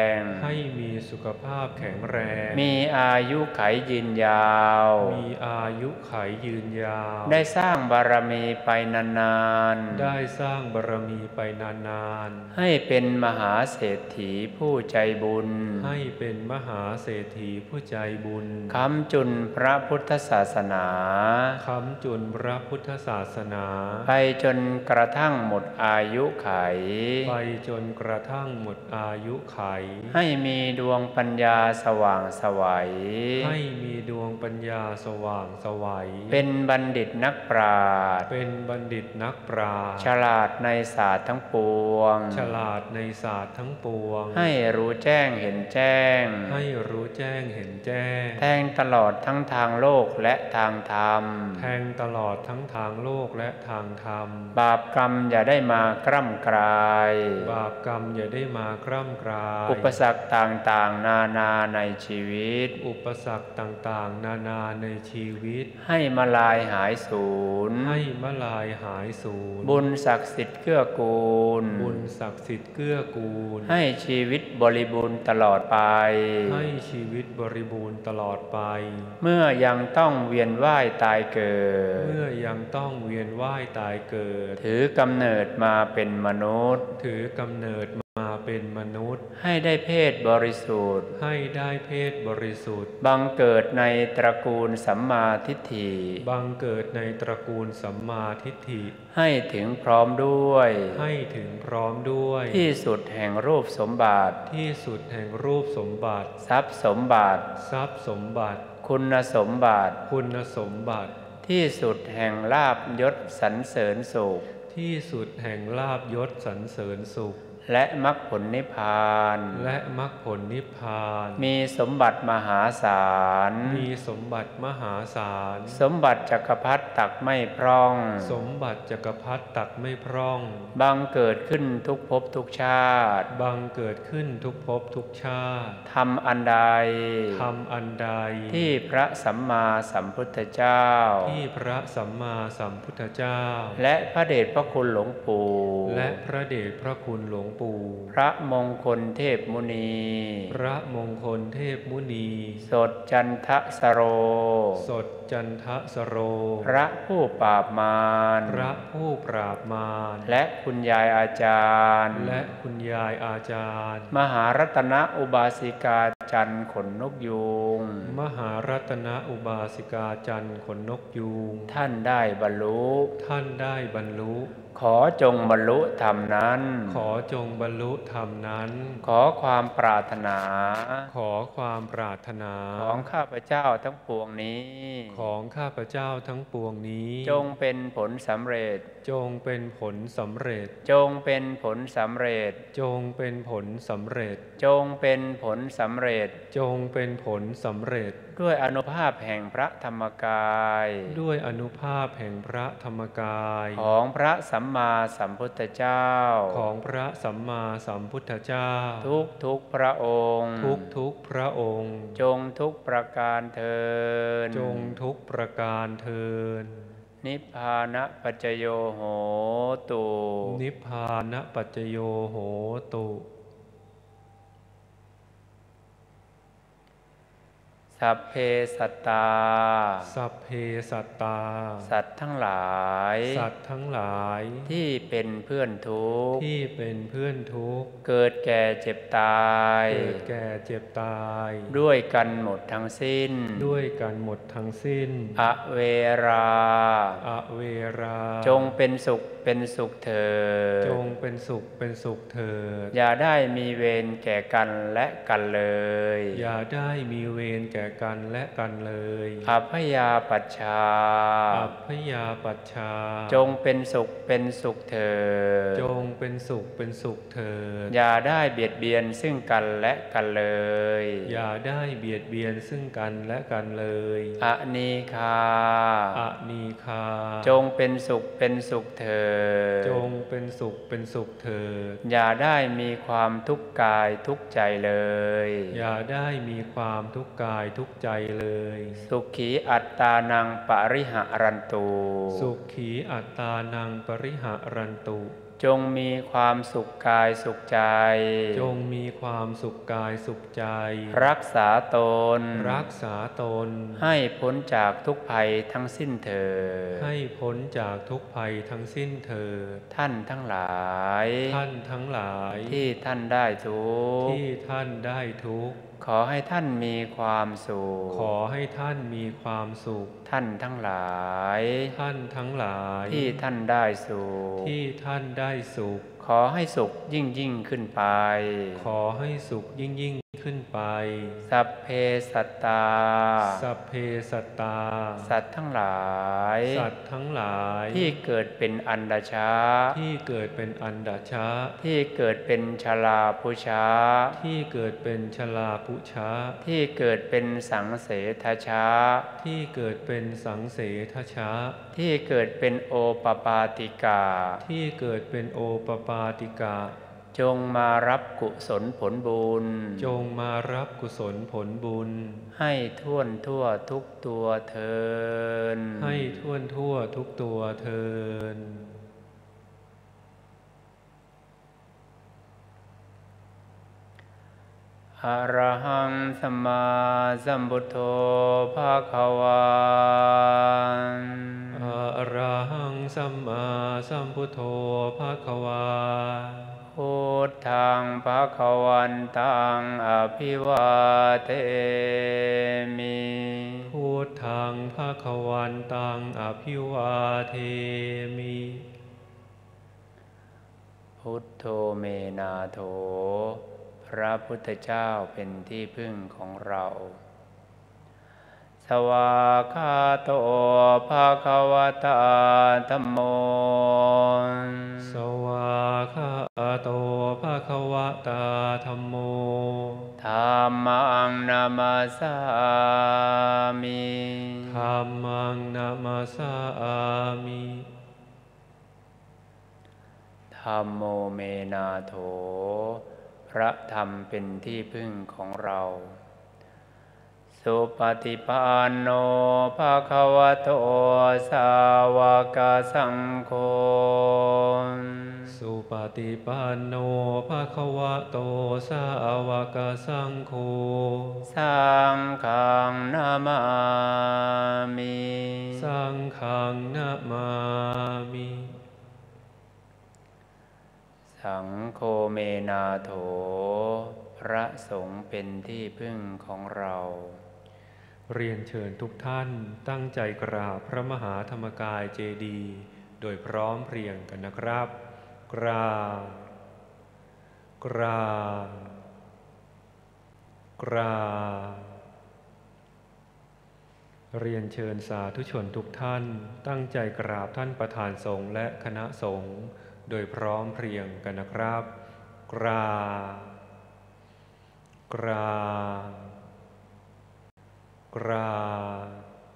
ให้มีสุขภาพแข็งแรงมีอายุขัยยืนยาวมีอายุขัยยืนยาวได้สร้างบารมีไปนานๆได้สร้างบารมีไปนานๆให้เป็นมหาเศรษฐีผู้ใจบุญให้เป็นมหาเศรษฐีผู้ใจบุญค้ำจุนพระพุทธศาสนาค้ำจุนพระพุทธศาสนาไปจนกระทั่งหมดอายุขัยไปจนกระทั่งหมดอายุขัยให้มีดวงปัญญาสว่างไสวให้มีดวงปัญญาสว่างไสวเป็นบัณฑิตนักปราชญ์เป็นบัณฑิตนักปราชญ์ฉลาดในศาสตร์ทั้งปวงฉลาดในศาสตร์ทั้งปวงให้รู้แจ้งเห็นแจ้งให้รู้แจ้งเห็นแจ้งแทงตลอดทั้งทางโลกและทางธรรมแทงตลอดทั้งทางโลกและทางธรรมบาปกรรมอย่าได้มากร่ำกรายบาปกรรมอย่าได้มากร่ำกรายอุปสรรคต่างๆนานาในชีวิตอุปสรรคต่างๆนานาในชีวิตให้มาลายหายสูญให้มาลายหายสูญบุญศักดิ์สิทธิ์เกื้อกูลบุญศักดิ์สิทธิ์เกื้อกูลให้ชีวิตบริบูรณ์ตลอดไปให้ชีวิตบริบูรณ์ตลอดไปเมื่อยังต้องเวียนว่ายตายเกิดเมื่อยังต้องเวียนว่ายตายเกิดถือกำเนิดมาเป็นมนุษย์ถือกำเนิดมาเป็นมนุษย์ให้ได้เพศบริสุทธิ์ให้ได้เพศบริสุทธิ์บังเกิดในตระกูลสัมมาทิฏฐิบังเกิดในตระกูลสัมมาทิฏฐิให้ถึงพร้อมด้วยให้ถึงพร้อมด้วยที่สุดแห่งรูปสมบัติที่สุดแห่งรูปสมบัติทรัพย์สมบัติทรัพย์สมบัติคุณสมบัติคุณสมบัติที่สุดแห่งลาภยศสรรเสริญสุขที่สุดแห่งลาภยศสรรเสริญสุขและมรรคผลนิพพานและมรรคผลนิพพานมีสมบัติมหาศาลมีสมบัติมหาศาลสมบัติจักรพรรดิตักไม่พร่องสมบัติจักรพรรดิตักไม่พร่องบังเกิดขึ้นทุกภพทุกชาติบังเกิดขึ้นทุกภพทุกชาติทำอันใดทำอันใดที่พระสัมมาสัมพุทธเจ้าที่พระสัมมาสัมพุทธเจ้าและพระเดชพระคุณหลวงปู่และพระเดชพระคุณหลวงปู่พระมงคลเทพมุนีพระมงคลเทพมุนีสดจันทสโรสดจันทสโรพระผู้ปราบมารพระผู้ปราบมารและคุณยายอาจารย์และคุณยายอาจารย์มหารัตนอุบาสิกาจันขนนกยูงมหารัตนอุบาสิกาจันขนนกยูงท่านได้บรรลุท่านได้บรรลุขอจงบรรลุธรรมนั้นขอจงบรรลุธรรมนั้นขอความปรารถนาขอความปรารถนาของข้าพเจ้าทั้งปวงนี้ของข้าพเจ้าทั้งปวงนี้จงเป็นผลสำเร็จจงเป็นผลสำเร็จจงเป็นผลสำเร็จจงเป็นผลสำเร็จจงเป็นผลสำเร็จจงเป็นผลสำเร็จด้วยอนุภาพแห่งพระธรรมกายด้วยอนุภาพแห่งพระธรรมกายของพระสัมมาสัมพุทธเจ้าของพระสัมมาสัมพุทธเจ้าทุกทุกพระองค์ทุกทุกพระองค์จงทุกประการเทินจงทุกประการเทินนิพพานะปัจจโยโหตุนิพพานะปัจจโยโหตุสัพเพสัตตาสัพเพสัตตาสัตว์ทั้งหลายสัตว์ทั้งหลายที่เป็นเพื่อนทุกข์ที่เป็นเพื่อนทุกข์เกิดแก่เจ็บตายเกิดแก่เจ็บตายด้วยกันหมดทั้งสิ้นด้วยกันหมดทั้งสิ้นอเวราอเวราจงเป็นสุขเป็นสุขเถิดจงเป็นสุขเป็นสุขเถิดอย่าได้มีเวรแก่กันและกันเลยอย่าได้มีเวรแก่กันและกันเลยอัพพยาปัชชาอัพพยาปัชชาจงเป็นสุขเป็นสุขเถิดจงเป็นสุขเป็นสุขเถิดอย่าได้เบียดเบียนซึ่งกันและกันเลยอย่าได้เบียดเบียนซึ่งกันและกันเลยอนีคาอนีคาจงเป็นสุขเป็นสุขเถิดจงเป็นสุขเป็นสุขเถิดอย่าได้มีความทุกข์กายทุกข์ใจเลยอย่าได้มีความทุกข์กายทุกข์ใจเลยสุขีอัตตานังปริหะรันตุสุขีอัตตานังปริหะรันตุจงมีความสุขกายสุขใจจงมีความสุขกายสุขใจรักษาตนรักษาตนให้พ้นจากทุกภัยทั้งสิ้นเถิดให้พ้นจากทุกภัยทั้งสิ้นเถิดท่านทั้งหลายท่านทั้งหลายที่ท่านได้ทุกข์ที่ท่านได้ทุกข์ขอให้ท่านมีความสุขขอให้ท่านมีความสุขท่านทั้งหลายท่านทั้งหลายที่ท่านได้สุขที่ท่านได้สุขขอให้สุขยิ่งยิ่งขึ้นไปขอให้สุขยิ่งยิ่งขึ้นไปสัพเพสัตตาสัพเพสัตตาสัตว์ทั้งหลายสัตว์ทั้งหลายที่เกิดเป็นอันดชะที่เกิดเป็นอันดชะที่เกิดเป็นชลาภุชะที่เกิดเป็นชลาภุชะที่เกิดเป็นสังเสทชะที่เกิดเป็นสังเสทชะที่เกิดเป็นโอปปาติกาที่เกิดเป็นโอปปาติกาจงมารับกุศลผลบุญจงมารับกุศลผลบุญให้ท่วนทั่วทุกตัวเทินให้ท่วนทั่วทุกตัวเทินอะระหังสัมมาสัมพุทโธภะคะวาอะระหังสัมมาสัมพุทโธภะคะวาโอพุทธังภคะวันตังอภิวาเทมิพุทธังภคะวันตังอภิวาเทมิพุทโธเมนาโถพระพุทธเจ้าเป็นที่พึ่งของเราสวากขาโตภะคะวะตาธัมโมสวากขาโตภะคะวะตาธัมโมธัมมังนามาสามิธัมมังนามาสามิธัมโมเมนาโถพระธรรมเป็นที่พึ่งของเราสุปฏิปันโนภะคะวะโตสาวกสังโฆสุปฏิปันโนภะคะวะโตสาวกสังโฆสังฆังนามามิสังฆังนามามิสังโฆเมนาโถพระสงฆ์เป็นที่พึ่งของเราเรียนเชิญทุกท่านตั้งใจกราบพระมหาธรรมกายเจดีย์โดยพร้อมเพรียงกันนะครับกราบกราบกราบเรียนเชิญสาธุชนทุกท่านตั้งใจกราบท่านประธานสงฆ์และคณะสงฆ์โดยพร้อมเพรียงกันนะครับกราบกราบกราบ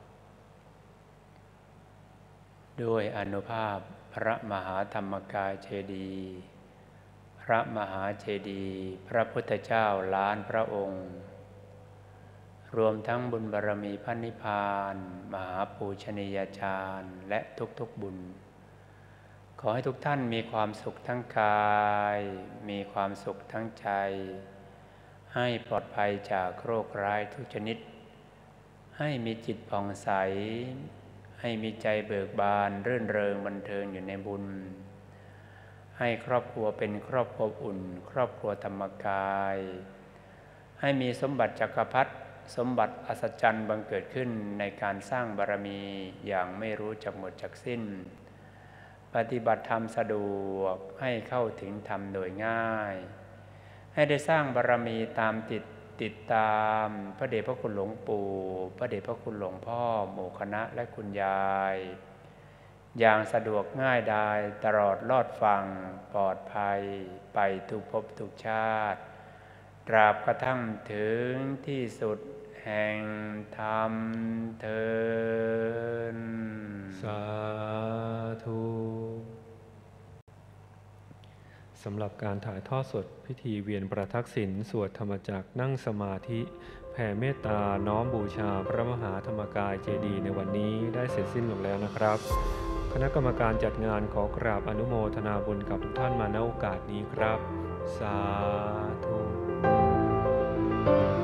ด้วยอานุภาพพระมหาธรรมกายเจดีย์พระมหาเจดีย์พระพุทธเจ้าล้านพระองค์รวมทั้งบุญบารมีพระนิพพานมหาปูชนียาจารย์และทุกๆบุญขอให้ทุกท่านมีความสุขทั้งกายมีความสุขทั้งใจให้ปลอดภัยจากโรคร้ายทุกชนิดให้มีจิตผ่องใสให้มีใจเบิกบานรื่นเริงบันเทิงอยู่ในบุญให้ครอบครัวเป็นครอบครัวอุ่นครอบครัวธรรมกายให้มีสมบัติจักรพรรดิสมบัติอัศจรรย์บังเกิดขึ้นในการสร้างบารมีอย่างไม่รู้จักหมดจักสิ้นปฏิบัติธรรมสะดวกให้เข้าถึงธรรมโดยง่ายให้ได้สร้างบารมีตามติดติดตามพระเดชพระคุณหลวงปู่พระเดชพระคุณหลวงพ่อหมู่คณะและคุณยายอย่างสะดวกง่ายดายตลอดรอดฟังปลอดภัยไปทุกภพทุกชาติตราบกระทั่งถึงที่สุดแห่งธรรมเถิดสาธุสำหรับการถ่ายทอดสดพิธีเวียนประทักษิณสวดธรรมจักรนั่งสมาธิแผ่เมตตาน้อมบูชาพระมหาธรรมกายเจดีย์ในวันนี้ได้เสร็จสิ้นลงแล้วนะครับคณะกรรมการจัดงานขอกราบอนุโมทนาบุญกับทุกท่านมาณโอกาสนี้ครับสาธุ